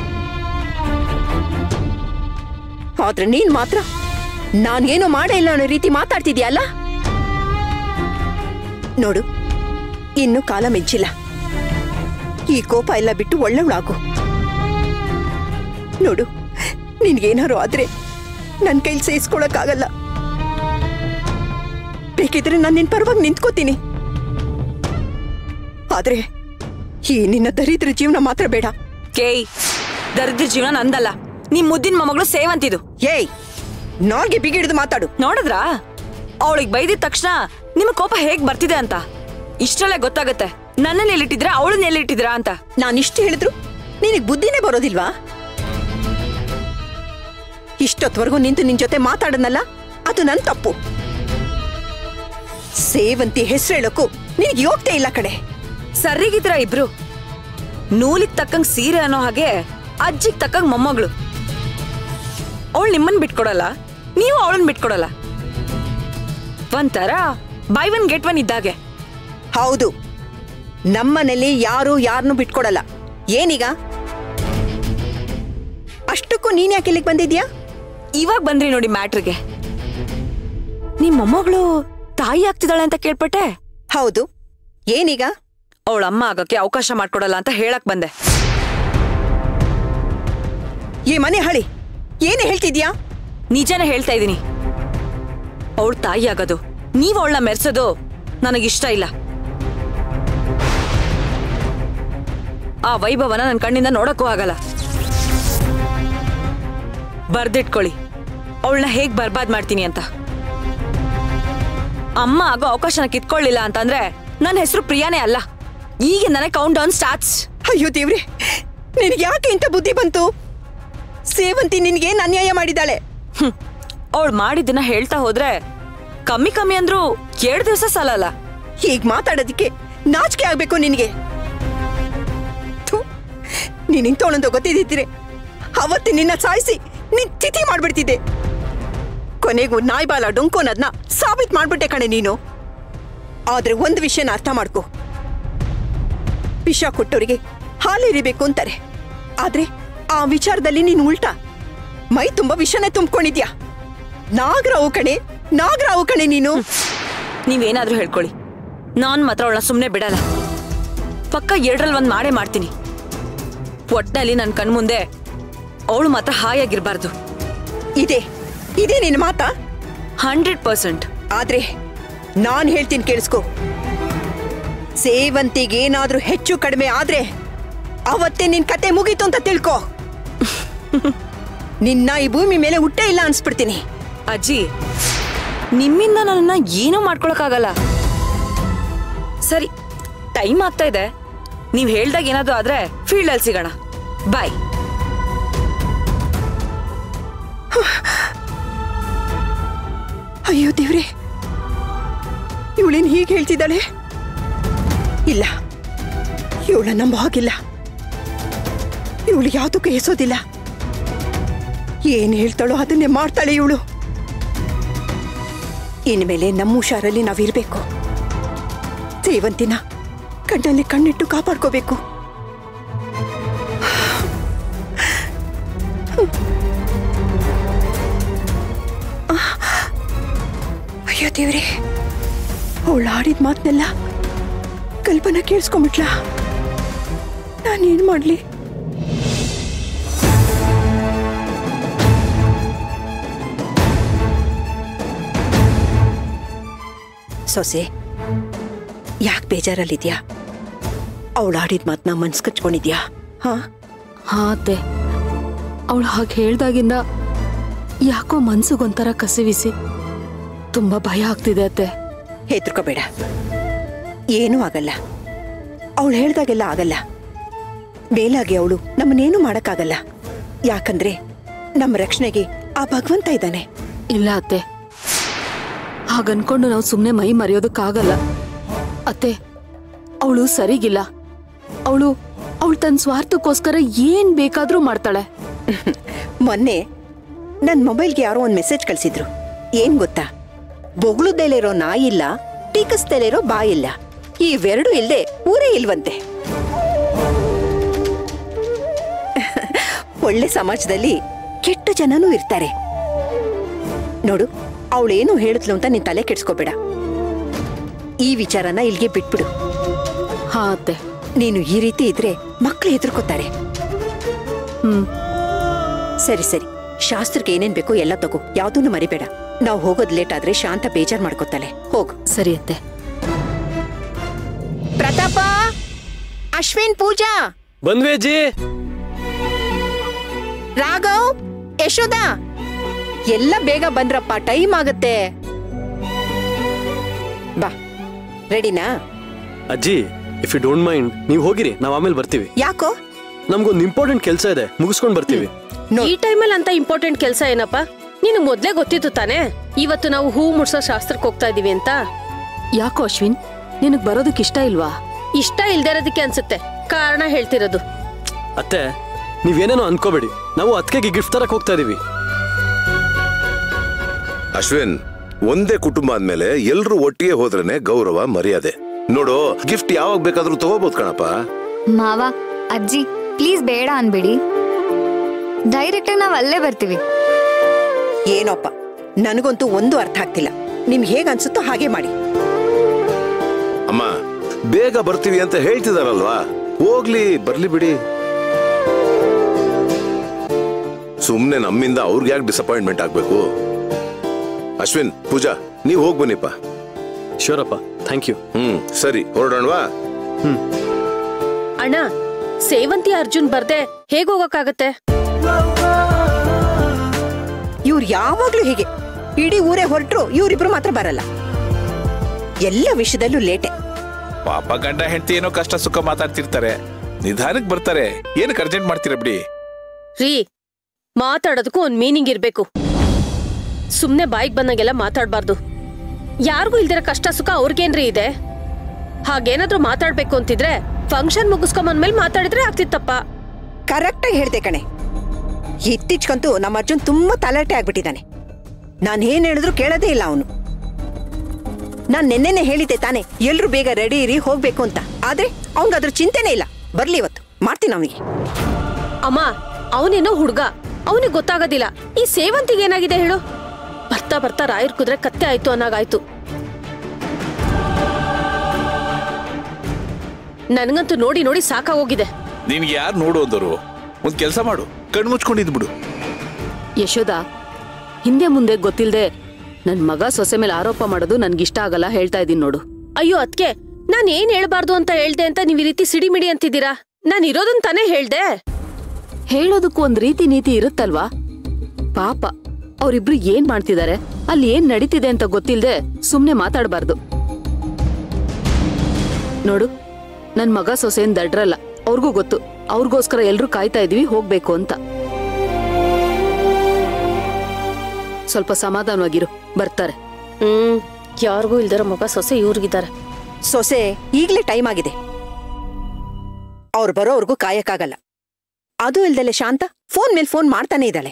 [SPEAKER 8] ಆದ್ರೆ ನೀನ್ ಮಾತ್ರ ನಾನೇನೋ ಮಾಡೇ ಇಲ್ಲ ಅನ್ನೋ ರೀತಿ ಮಾತಾಡ್ತಿದ್ಯಲ್ಲ. ನೋಡು, ಇನ್ನು ಕಾಲ ಮೆಚ್ಚಿಲ್ಲ. ಈ ಕೋಪ ಎಲ್ಲ ಬಿಟ್ಟು ಒಳ್ಳೆವಳಾಗು. ನೋಡು, ನಿನ್ಗೇನಾರು ಆದ್ರೆ ನನ್ನ ಕೈಲಿ ಸಹಿಸ್ಕೊಳಕ್ಕಾಗಲ್ಲ. ಬೇಕಿದ್ರೆ ನಾನು ನಿನ್ ಪರವಾಗಿ ನಿಂತ್ಕೋತೀನಿ. ಆದ್ರೆ ಈ ನಿನ್ನ ದರಿದ್ರ ಜೀವನ ಮಾತ್ರ ಬೇಡ.
[SPEAKER 2] ಕೇಯ್, ದರಿದ್ರ ಜೀವನ ನಂದಲ್ಲ, ನಿಮ್ ಮುದ್ದಿನ ಮೊಮ್ಮಗಳು ಸೇವಂತಿದು.
[SPEAKER 8] ಏಯ್, ನಾಲ್ಗೆ ಬಿಗಿಡಿದು ಮಾತಾಡು.
[SPEAKER 2] ನೋಡಿದ್ರಾ ಅವಳಿಗೆ ಬೈದಿದ ತಕ್ಷಣ ನಿಮ್ ಕೋಪ ಹೇಗ್ ಬರ್ತಿದೆ ಅಂತ? ಇಷ್ಟರಲ್ಲೇ ಗೊತ್ತಾಗತ್ತೆ ನನ್ನನ್ನ ಎಲ್ಲಿಟ್ಟಿದ್ರ ಅವಳನ್ನ ಎಲ್ಲಿಟ್ಟಿದ್ರ ಅಂತ.
[SPEAKER 8] ನಾನಿಷ್ಟು ಹೇಳಿದ್ರು ನಿನಗ್ ಬುದ್ಧಿನೇ ಬರೋದಿಲ್ವಾ? ಇಷ್ಟೊತ್ವರೆಗೂ ನಿಂತು ನಿನ್ ಜೊತೆ ಮಾತಾಡನಲ್ಲ, ಅದು ನನ್ ತಪ್ಪು. ಸೇವಂತಿ ಹೆಸರು ಹೇಳಕ್ಕೂ ನಿನಗೆ ಯೋಗ್ಯತೆ ಇಲ್ಲ ಕಡೆ.
[SPEAKER 2] ಸರಿಗಿದ್ರ ಇಬ್ರು. ನೂಲಿಗ್ ತಕ್ಕಂಗ್ ಸೀರೆ ಅನ್ನೋ ಹಾಗೆ ಅಜ್ಜಿಗ್ ತಕ್ಕಂಗ್ ಮೊಮ್ಮಗಳು. ಅವಳು ನಿಮ್ಮನ್ ಬಿಟ್ಕೊಡಲ್ಲ, ನೀವು ಅವಳನ್ನ ಬಿಟ್ಕೊಡಲ್ಲ. ಒಂಥರ ಬೈ ಒನ್ ಗೆಟ್ ಒನ್ ಇದ್ದಾಗೆ.
[SPEAKER 8] ಹೌದು, ನಮ್ಮನೇಲಿ ಯಾರು ಯಾರನ್ನು ಬಿಟ್ಕೊಡಲ್ಲ. ಏನೀಗ ಅಷ್ಟಕ್ಕೂ ನೀನ್ ಯಾಕೆ ಇಲ್ಲಿಗೆ ಬಂದಿದ್ಯಾ?
[SPEAKER 2] ಇವಾಗ ಬಂದ್ರಿ ನೋಡಿ ಮ್ಯಾಟ್ರಿಗೆ. ನಿಮ್ ಮೊಮ್ಮಗಳು ತಾಯಿ ಆಗ್ತಿದ್ದಾಳೆ ಅಂತ ಕೇಳ್ಪಟ್ಟೆ.
[SPEAKER 8] ಹೌದು, ಏನೀಗ?
[SPEAKER 2] ಅವಳ ಅಮ್ಮ ಆಗಕ್ಕೆ ಅವಕಾಶ ಮಾಡ್ಕೊಡಲ್ಲ ಅಂತ ಹೇಳಕ್ ಬಂದೆ.
[SPEAKER 8] ಈ ಮನೆ ಹಳಿ ಏನೇ ಹೇಳ್ತಿದ್ಯಾ?
[SPEAKER 2] ನಿಜನೇ ಹೇಳ್ತಾ ಇದೀನಿ. ಅವಳು ತಾಯಿ ಆಗೋದು, ನೀವ್ ಅವಳನ್ನ ಮೆರ್ಸೋದು ನನಗಿಷ್ಟ ಇಲ್ಲ. ಆ ವೈಭವನ ನನ್ನ ಕಣ್ಣಿಂದ ನೋಡಕ್ಕೂ ಆಗಲ್ಲ. ಬರ್ದಿಟ್ಕೊಳ್ಳಿ ಅವಳನ್ನ ಹೇಗ್ ಬರ್ಬಾದ್ ಮಾಡ್ತೀನಿ ಅಂತ. ಅಮ್ಮ ಆಗೋ ಅವಕಾಶನ ಕಿತ್ಕೊಳ್ಳಿಲ್ಲ ಅಂತಂದ್ರೆ ನನ್ನ ಹೆಸರು ಪ್ರಿಯಾನೇ ಅಲ್ಲ. ಈಗ ನನಗೆ ಕೌಂಟ್ ಡೌನ್ ಸ್ಟಾರ್ಟ್ಸ್.
[SPEAKER 8] ಅಯ್ಯೋ ದೇವ್ರೆ, ನಿನಗೆ ಯಾಕೆ ಇಂಥ ಬುದ್ಧಿ ಬಂತು? ಸೇವಂತಿ ನಿನಗೇನು ಅನ್ಯಾಯ ಮಾಡಿದಾಳೆ?
[SPEAKER 2] ಅವಳು ಮಾಡಿದ್ದನ್ನ ಹೇಳ್ತಾ ಹೋದ್ರೆ ಕಮ್ಮಿ ಕಮ್ಮಿ ಅಂದ್ರೂ ಎರಡು ದಿವಸ ಸಾಲಲ್ಲ.
[SPEAKER 8] ಹೀಗ್ ಮಾತಾಡೋದಕ್ಕೆ ನಾಚಿಕೆ ಆಗ್ಬೇಕು ನಿನಗೆ. ನೀನ್ ಇಂಥವಳಂತ ಗೊತ್ತಿದ್ದಿದ್ರೆ ಅವತ್ತು ನಿನ್ನ ಸಾಯಿಸಿ ನೀನ್ ತಿಥಿ ಮಾಡ್ಬಿಡ್ತಿದ್ದೆ. ಕೊನೆಗೂ ನಾಯ್ಬಾಲ ಡೊಂಕೋನದ್ನ ಸಾಬೀತ್ ಮಾಡ್ಬಿಟ್ಟೆ ಕಣೆ ನೀನು. ಆದ್ರೆ ಒಂದು ವಿಷಯನ ಅರ್ಥ ಮಾಡ್ಕೊ, ವಿಷ ಕೊಟ್ಟವರಿಗೆ ಹಾಲಿರಿಬೇಕು ಅಂತಾರೆ. ಆದ್ರೆ ಆ ವಿಚಾರದಲ್ಲಿ ನೀನು ಉಲ್ಟಾ ಮೈ ತುಂಬಾ ವಿಷನೇ ತುಂಬಿಕೊಂಡಿದ್ಯಾ. ನಾಗರಾವು ಕಣೆ, ನಾಗರಾವು ಕಣೆ ನೀನು.
[SPEAKER 2] ನೀವೇನಾದ್ರೂ ಹೇಳ್ಕೊಳ್ಳಿ, ನಾನ್ ಮಾತ್ರ ಅವಳನ್ನ ಸುಮ್ಮನೆ ಬಿಡಲ್ಲ. ಪಕ್ಕ ಎರಡರಲ್ಲಿ ಒಂದ್ ಮಾಡೇ ಮಾಡ್ತೀನಿ. ಒಟ್ನಲ್ಲಿ ನನ್ ಕಣ್ಮುಂದೆ ಅವಳು ಮಾತ್ರ ಹಾಯಾಗಿರ್ಬಾರ್ದು.
[SPEAKER 8] ಇದೆ ಇದೇ ನಿನ್ನ ಮಾತಾ?
[SPEAKER 2] Hundred percent.
[SPEAKER 8] ಆದ್ರೆ ನಾನ್ ಹೇಳ್ತೀನಿ ಕೇಳಿಸ್ಕೊ, ಸೇವಂತಿಗೇನಾದ್ರೂ ಹೆಚ್ಚು ಕಡಿಮೆ ಆದ್ರೆ ಅವತ್ತೇ ನಿನ್ ಕತೆ ಮುಗೀತು ಅಂತ ತಿಳ್ಕೊ. ನಿನ್ನ ಈ ಭೂಮಿ ಮೇಲೆ ಹುಟ್ಟೇ ಇಲ್ಲ ಅನ್ಸ್ಬಿಡ್ತೀನಿ.
[SPEAKER 2] ಅಜ್ಜಿ, ನಿಮ್ಮಿಂದ ನನ್ನ ಏನೂ ಮಾಡ್ಕೊಳಕ್ಕಾಗಲ್ಲ. ಸರಿ, ಟೈಮ್ ಆಗ್ತಾ ಇದೆ. ನೀವ್ ಹೇಳ್ದಾಗ ಏನಾದ್ರು ಆದ್ರೆ ಫೀಲ್ಡ್ ಅಲ್ಲಿ ಸಿಗೋಣ. ಬಾಯ್.
[SPEAKER 8] ಅಯ್ಯೋ ದೇವ್ರೆ, ಇವಳೇನು ಹೀಗೆ ಹೇಳ್ತಿದ್ದಾಳೆ? ಇಲ್ಲ, ಇವಳ ನಂಬ ಹಾಗಿಲ್ಲ. ಇವಳು ಯಾವುದಕ್ಕೂ ಹೆಸೋದಿಲ್ಲ. ಏನ್ ಹೇಳ್ತಾಳೋ ಅದನ್ನೇ ಮಾಡ್ತಾಳೆ ಇವಳು. ಇನ್ಮೇಲೆ ನಮ್ಮ ಹುಷಾರಲ್ಲಿ ನಾವಿರ್ಬೇಕು. ಸೇವಂತಿನ ಕಣ್ಣಲ್ಲಿ ಕಣ್ಣಿಟ್ಟು ಕಾಪಾಡ್ಕೋಬೇಕು. ಅಯ್ಯೋ ದೇವ್ರೆ, ಅವಳು ಆಡಿದ ಮಾತನ್ನೆಲ್ಲ ಕಲ್ಪನಾ ಕೇಳಿಸ್ಕೊಂಬಿಟ್ಲಾ? ನಾನೇನ್ ಮಾಡ್ಲಿ? ಸೊಸೆ ಯಾಕೆ ಬೇಜಾರಲ್ಲಿದ್ಯಾ? ಅವಳು ಆಡಿದ ಮಾತನ್ನ ಮನ್ಸ್ ಕಚ್ಕೊಂಡಿದ್ಯಾ? ಹಾ
[SPEAKER 5] ಹಾ ಅತ್ತೆ, ಅವಳು ಹಾಗೆ ಹೇಳ್ದಾಗಿಂದ ಯಾಕೋ ಮನ್ಸಿಗೊಂಥರ ಕಸಿವಿಸಿ ತುಂಬಾ ಭಯ ಆಗ್ತಿದೆ ಅತ್ತೆ.
[SPEAKER 8] ಹೆದರ್ಕೋಬೇಡ, ಏನೂ ಆಗಲ್ಲ. ಅವಳು ಹೇಳ್ದಾಗೆಲ್ಲ ಆಗಲ್ಲ. ಮೇಲಾಗಿ ಅವಳು ನಮ್ಮನ್ನೇನು ಮಾಡಕ್ಕಾಗಲ್ಲ. ಯಾಕಂದ್ರೆ ನಮ್ಮ ರಕ್ಷಣೆಗೆ ಆ ಭಗವಂತ ಇದ್ದಾನೆ.
[SPEAKER 5] ಇಲ್ಲ ಅತ್ತೆ, ಹಾಗನ್ಕೊಂಡು ನಾವು ಸುಮ್ಮನೆ ಮೈ ಮರೆಯೋದಕ್ಕಾಗಲ್ಲ ಅತ್ತೆ. ಅವಳು ಸರಿಗಿಲ್ಲ. ಅವಳು ಅವಳು ತನ್ನ ಸ್ವಾರ್ಥಕ್ಕೋಸ್ಕರ ಏನ್ ಬೇಕಾದ್ರೂ ಮಾಡ್ತಾಳೆ.
[SPEAKER 8] ಮೊನ್ನೆ ನನ್ನ ಮೊಬೈಲ್ಗೆ ಯಾರೋ ಒಂದು ಮೆಸೇಜ್ ಕಳಿಸಿದ್ರು. ಏನ್ ಗೊತ್ತಾ? ಬೊಗಳುದಲ್ಲಿರೋ ನಾಯಿಲ್ಲ, ಟೀಕಸ್ದಲ್ಲಿರೋ ಬಾಯಿಲ್ಲ, ಇವೆರಡು ಇಲ್ಲದೆ ಊರೇ ಇಲ್ವಂತೆ. ಒಳ್ಳೆ ಸಮಾಜದಲ್ಲಿ ಕೆಟ್ಟ ಜನನೂ ಇರ್ತಾರೆ ನೋಡು. ಅವಳೇನು ಹೇಳಿದ್ಲು ಅಂತ ನೀನ್ ತಲೆ ಕೆಡ್ಸ್ಕೋಬೇಡ. ಈ ವಿಚಾರನ ಇಲ್ಲಿಗೆ ಬಿಟ್ಬಿಡು.
[SPEAKER 5] ಹಾ ಅತ್ತೆ.
[SPEAKER 8] ನೀನು ಈ ರೀತಿ ಇದ್ರೆ ಮಕ್ಳು ಹೆದರ್ಕೋತಾರೆ.
[SPEAKER 5] ಹ್ಮ್
[SPEAKER 8] ಸರಿ ಸರಿ, ಶಾಸ್ತ್ರಕ್ಕೆ ಏನೇನ್ ಬೇಕೋ ಎಲ್ಲ ತಗೋ, ಯಾವ್ದನ್ನು ಮರಿಬೇಡ. ನಾವು ಹೋಗೋದ್ ಲೇಟ್ ಆದ್ರೆ ಶಾಂತ ಬೇಜಾರ್ ಮಾಡ್ಕೋತಾಳೆ. ಹೋಗು.
[SPEAKER 5] ಸರಿ ಅತ್ತೆ.
[SPEAKER 8] ಪ್ರತಾಪ, ಅಶ್ವಿನ್, ಪೂಜಾ
[SPEAKER 10] ಬಂದ್ವಿ ಅಜ್ಜಿ.
[SPEAKER 8] ರಾಘವ್, ಯಶೋದ ಎಲ್ಲ ಬೇಗ ಬಂದ್ರಪ್ಪ, ಟೈಮ್ ಆಗತ್ತೆ. ಬಾ, ರೆಡಿನಾ?
[SPEAKER 10] ಅಜ್ಜಿ, ಇಫ್ ಯು ಡೋಂಟ್ ಮೈಂಡ್ ನೀವು ಹೋಗಿರಿ, ನಾವ್ ಆಮೇಲೆ ಬರ್ತೀವಿ.
[SPEAKER 8] ಯಾಕೋ?
[SPEAKER 10] ನಮ್ಗೊಂದು ಇಂಪಾರ್ಟೆಂಟ್ ಕೆಲಸ ಇದೆ, ಮುಗಿಸ್ಕೊಂಡ್ ಬರ್ತೀವಿ.
[SPEAKER 12] ಈ ಟೈಮಲ್ಲಿ ಅಂತ ಇಂಪಾರ್ಟೆಂಟ್ ಕೆಲಸ ಏನಪ್ಪ? ನೀನು ಮೊದ್ಲೇ ಗೊತ್ತಿತ್ತು ತಾನೆ ಇವತ್ತು ನಾವು ಹೂ ಮುಡ್ಸೋ ಶಾಸ್ತ್ರಕ್ಕೆ ಹೋಗ್ತಾ ಇದೀವಿ ಅಂತ.
[SPEAKER 5] ಯಾಕೋ ಅಶ್ವಿನ್, ನಿನಗ್ ಬರೋದಕ್ಕೆ ಇಷ್ಟ ಇಲ್ವಾ?
[SPEAKER 12] ಇಷ್ಟ ಇಲ್ದೇ ಇರೋದಕ್ಕೆ ಅನ್ಸುತ್ತೆ, ಕಾರಣ ಹೇಳ್ತಿರೋದು.
[SPEAKER 10] ಅತ್ತೆ, ನೀವೇನೇನೋ ಅನ್ಕೋಬೇಡಿ, ನಾವು ಅತ್ತಿಗೆಗೆ ಗಿಫ್ಟ್ ತರಕ್ ಹೋಗ್ತಾ ಇದೀವಿ.
[SPEAKER 7] ಅಶ್ವಿನ್, ಒಂದೇ ಕುಟುಂಬ ಅಂದ್ಮೇಲೆ ಎಲ್ರು ಒಟ್ಟಿಗೆ ಹೋದ್ರೇನೆ ಗೌರವ ಮರ್ಯಾದೆ. ನೋಡು, ಗಿಫ್ಟ್ ಯಾವಾಗ ಬೇಕಾದ್ರೂ ತಗೋಬಹುದು ಕಣಪ್ಪ.
[SPEAKER 11] ಮಾವ, ಅಜ್ಜಿ ಪ್ಲೀಸ್ ಬೇಡ ಅನ್ಬೇಡಿ, ಡೈರೆಕ್ಟ್ ಆಗಿ ನಾವ್ ಅಲ್ಲೇ ಬರ್ತೀವಿ.
[SPEAKER 8] ಏನೋಪ್ಪ, ನನಗಂತೂ ಒಂದು ಅರ್ಥ ಆಗ್ತಿಲ್ಲ. ನಿಮ್ಗೆ ಹೇಗ ಅನ್ಸುತ್ತೋ ಹಾಗೆ ಮಾಡಿ.
[SPEAKER 7] ಅಮ್ಮ, ಬೇಗ ಬರ್ತೀವಿ ಅಂತ ಹೇಳ್ತಿದಾರಲ್ವಾ, ಹೋಗ್ಲಿ, ಬರ್ಲಿ ಬಿಡಿ. ಸುಮ್ನೆ ನಮ್ಮಿಂದ ಅವ್ರಿಗೆ ಯಾಕೆ ಡಿಸಪಾಯಿಂಟ್ಮೆಂಟ್ ಆಗ್ಬೇಕು? ಅಶ್ವಿನ್, ಪೂಜಾ, ನೀವ್ ಹೋಗ್ ಬನ್ನಿಪ್ಪ.
[SPEAKER 10] ಶೋರಪ್ಪ, ಥ್ಯಾಂಕ್ ಯು.
[SPEAKER 7] ಹ್ಮ್ ಸರಿ, ಹೊರಡೋಣವಾ?
[SPEAKER 10] ಹ್ಮ್.
[SPEAKER 12] ಅಣ್ಣ, ಸೇವಂತಿ ಅರ್ಜುನ್ ಬರ್ದೆ ಹೇಗ್ ಹೋಗಕ್ಕಾಗತ್ತೆ?
[SPEAKER 8] ಇವ್ರು ಯಾವಾಗ್ಲೂ ಹೀಗೆ, ಇಡೀ ಊರೇ ಹೊರಟ್ರು ಇವ್ರಿಬ್ರು ಮಾತ್ರ ಬರಲ್ಲ. ಎಲ್ಲ ವಿಷಯದಲ್ಲೂ ಲೇಟೆ.
[SPEAKER 9] ಪಾಪ ಗಂಡ ಹೆಂಡತಿ ಏನೋ ಕಷ್ಟ ಸುಖ ಮಾತಾಡ್ತಿರ್ತಾರೆ, ನಿಧಾನಕ್ಕೆ ಬರ್ತಾರೆ. ಏನಕ್ಕೆ ಅರ್ಜೆಂಟ್ ಮಾಡ್ತೀರಾ ಬಿಡಿ.
[SPEAKER 12] ರೀ, ಮಾತಾಡೋದಕ್ಕೂ ಒಂದ್ ಮೀನಿಂಗ್ ಇರ್ಬೇಕು. ಸುಮ್ನೆ ಬಾಯಿಗೆ ಬಂದಂಗೆಲ್ಲ ಮಾತಾಡ್ಬಾರ್ದು. ಯಾರಿಗೂ ಇಲ್ದಿರ ಕಷ್ಟ ಸುಖ ಅವ್ರಿಗೇನ್ರಿ ಇದೆ? ಹಾಗೇನಾದ್ರೂ ಮಾತಾಡ್ಬೇಕು ಅಂತಿದ್ರೆ ಫಂಕ್ಷನ್ ಮುಗಿಸ್ಕೊಂಬಂದ್ಮೇಲೆ ಮಾತಾಡಿದ್ರೆ ಆಗ್ತಿತ್ತಪ್ಪ.
[SPEAKER 8] ಕರೆಕ್ಟ್ ಆಗಿ ಹೇಳ್ದೆ ಕಣೆ. ಇತ್ತೀಚ್ಕಂತೂ ನಮ್ಮ ಅರ್ಜುನ್ ತುಂಬಾ ತಲಾಟೆ ಆಗ್ಬಿಟ್ಟಿದ್ದಾನೆ. ನಾನು ಏನ್ ಹೇಳಿದ್ರು ಕೇಳೋದೇ ಇಲ್ಲ ಅವನು. ನಾನ್ ನೆನ್ನೆನೆ ಹೇಳಿದ್ದೆ ತಾನೆ ಎಲ್ರು ಬೇಗ ರೆಡಿ ಇರಿ ಹೋಗ್ಬೇಕು ಅಂತ. ಆದ್ರೆ ಅವನ್ಗದ್ರ ಚಿಂತೆನೇ ಇಲ್ಲ. ಬರ್ಲಿ, ಇವತ್ತು ಮಾಡ್ತೀನಿ ಅವನಿಗೆ.
[SPEAKER 12] ಅಮ್ಮ, ಅವನೇನೋ ಹುಡ್ಗ, ಅವನಿಗೆ ಗೊತ್ತಾಗೋದಿಲ್ಲ. ಈ ಸೇವಂತಿಗೆ ಏನಾಗಿದೆ ಹೇಳು? ಬರ್ತಾ ಬರ್ತಾ ರಾಯರ್ ಕುದ್ರೆ ಕತ್ತೆ ಆಯ್ತು ಅನ್ನೋಗಾಯ್ತು. ನನ್ಗಂತೂ ನೋಡಿ ನೋಡಿ ಸಾಕಾಗೋಗಿದೆ.
[SPEAKER 9] ನಿನ್ಗೆ ಯಾರು ನೋಡೋದರು? ಒಂದ್ ಕೆಲಸ ಮಾಡು, ಕಣ್ಣು ಮುಚ್ಕೊಂಡಿದ್ಬಿಡು.
[SPEAKER 5] ಯಶೋದ, ಹಿಂದೆ ಮುಂದೆ ಗೊತ್ತಿಲ್ದೆ ನನ್ ಮಗ ಸೊಸೆ ಮೇಲೆ ಆರೋಪ ಮಾಡೋದು ನನ್ಗಿಷ್ಟ ಆಗಲ್ಲ, ಹೇಳ್ತಾ ಇದೀನಿ ನೋಡು.
[SPEAKER 12] ಅಯ್ಯೋ ಅದ್ಕೆ, ನಾನ್ ಏನ್ ಹೇಳ್ಬಾರ್ದು ಅಂತ ಹೇಳ್ದೆ ಅಂತ ನೀವ್ ಈ ರೀತಿ ಸಿಡಿಮಿಡಿ ಅಂತಿದ್ದೀರಾ? ನಾನ್ ಇರೋದನ್ ತಾನೇ ಹೇಳ್ದೆ.
[SPEAKER 5] ಹೇಳೋದಕ್ಕೂ ಒಂದ್ ರೀತಿ ನೀತಿ ಇರುತ್ತಲ್ವಾ? ಪಾಪ ಅವ್ರಿಬ್ರು ಏನ್ ಮಾಡ್ತಿದ್ದಾರೆ, ಅಲ್ಲಿ ಏನ್ ನಡೀತಿದೆ ಅಂತ ಗೊತ್ತಿಲ್ದೆ ಸುಮ್ನೆ ಮಾತಾಡ್ಬಾರ್ದು. ನೋಡು, ನನ್ ಮಗ ಸೊಸೆನ್ ದಡ್ರಲ್ಲ, ಅವ್ರಿಗೂ ಗೊತ್ತು. ಅವ್ರಿಗೋಸ್ಕರ ಎಲ್ರು ಕಾಯ್ತಾ ಇದೀವಿ ಹೋಗ್ಬೇಕು ಅಂತ. ಸ್ವಲ್ಪ ಸಮಾಧಾನವಾಗಿರು, ಬರ್ತಾರೆ.
[SPEAKER 12] ಹ್ಮ್ ಯಾರಿಗೂ ಇಲ್ದಿರ ಮಗ ಸೊಸೆ ಇವ್ರಿಗಿದ್ದಾರೆ.
[SPEAKER 8] ಸೊಸೆ ಈಗ್ಲೇ ಟೈಮ್ ಆಗಿದೆ, ಅವ್ರು ಬರೋವರೆಗೂ ಕಾಯಕ್ಕಾಗಲ್ಲ. ಅದು ಇಲ್ದಲೆ ಶಾಂತ ಫೋನ್ ಮೇಲೆ ಫೋನ್ ಮಾಡ್ತಾನೆ ಇದ್ದಾಳೆ.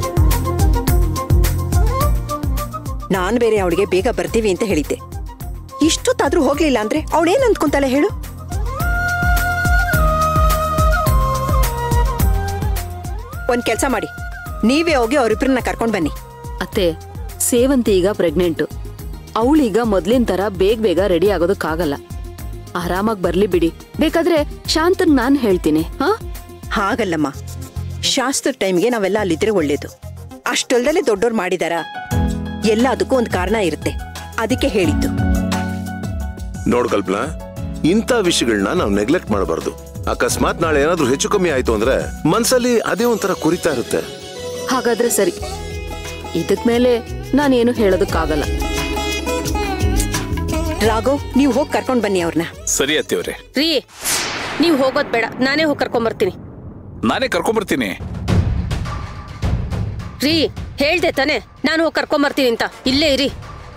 [SPEAKER 8] ನಾನ್ ಬೇರೆ ಅವಳಿಗೆ ಬೇಗ ಬರ್ತೀವಿ ಅಂತ ಹೇಳಿದ್ದೆ. ಇಷ್ಟೊತ್ತಾದ್ರೂ ಹೋಗ್ಲಿಲ್ಲ ಅಂದ್ರೆ ಅವಳೇನ್ ಅಂದ್ಕೊಂತಾಳೆ ಹೇಳು? ಒಂದ್ ಕೆಲ್ಸ ಮಾಡಿ, ನೀವೇ ಹೋಗಿ ಅವರಿಬ್ರನ್ನ ಕರ್ಕೊಂಡ್ ಬನ್ನಿ.
[SPEAKER 5] ಅತ್ತೆ, ಸೇವಂತಿ ಈಗ ಪ್ರೆಗ್ನೆಂಟು. ಅವಳೀಗ ಮೊದ್ಲಿನ ತರ ಬೇಗ ಬೇಗ ರೆಡಿ ಆಗೋದಕ್ಕಾಗಲ್ಲ. ಆರಾಮಾಗಿ ಬರ್ಲಿ ಬಿಡಿ. ಬೇಕಾದ್ರೆ ಶಾಂತನ್ ನಾನ್ ಹೇಳ್ತೀನಿ. ಹಾ,
[SPEAKER 8] ಹಾಗಲ್ಲಮ್ಮ, ಶಾಸ್ತ್ರ ಟೈಮ್ಗೆ ನಾವೆಲ್ಲ ಅಲ್ಲಿದ್ರೆ ಒಳ್ಳೇದು. ಅಷ್ಟೊಲ್ದಲ್ಲೇ ದೊಡ್ಡೋರ್ ಮಾಡಿದಾರ, ಎಲ್ಲ ಅದಕ್ಕೂ ಒಂದು ಕಾರಣ ಇರುತ್ತೆ, ಅದಕ್ಕೆ ಹೇಳಿದ್ದು.
[SPEAKER 7] ನೋಡ್ ಕಲ್ಪನಾ, ಇಂಥ ವಿಷಯಗಳನ್ನ ನಾವು ನೆಗ್ಲೆಕ್ಟ್ ಮಾಡಬಾರ್ದು. ಅಕಸ್ಮಾತ್ ನಾಳೆ ಏನಾದ್ರೂ ಹೆಚ್ಚು ಕಮ್ಮಿ ಆಯ್ತು ಅಂದ್ರೆ ಮನ್ಸಲ್ಲಿ ಅದೇ ಒಂಥರ ಕುರಿತಾ ಇರುತ್ತೆ.
[SPEAKER 5] ಹಾಗಾದ್ರೆ ಸರಿ, ಇದಕ್ ಮೇಲೆ ನಾನೇನು ಹೇಳೋದಕ್ಕಾಗಲ್ಲ.
[SPEAKER 8] ರಾಘವ್, ನೀವು ಹೋಗಿ ಕರ್ಕೊಂಡ್ ಬನ್ನಿ ಅವ್ರನ್ನ.
[SPEAKER 9] ಸರಿ ಅತ್ತಿಯವ್ರೆ.
[SPEAKER 12] ರೀ, ನೀವು ಹೋಗೋದ್ ಬೇಡ, ನಾನೇ ಹೋಗಿ ಕರ್ಕೊಂಬರ್ತೀನಿ.
[SPEAKER 9] ನಾನೇ ಕರ್ಕೊಂಬರ್ತೀನಿ.
[SPEAKER 12] ರೀ, ಹೇಳ್ದೆ ತಾನೆ ನಾನು ಹೋಗಿ ಕರ್ಕೊಂಬರ್ತೀನಿ ಅಂತ. ಇಲ್ಲೇ ಇರಿ.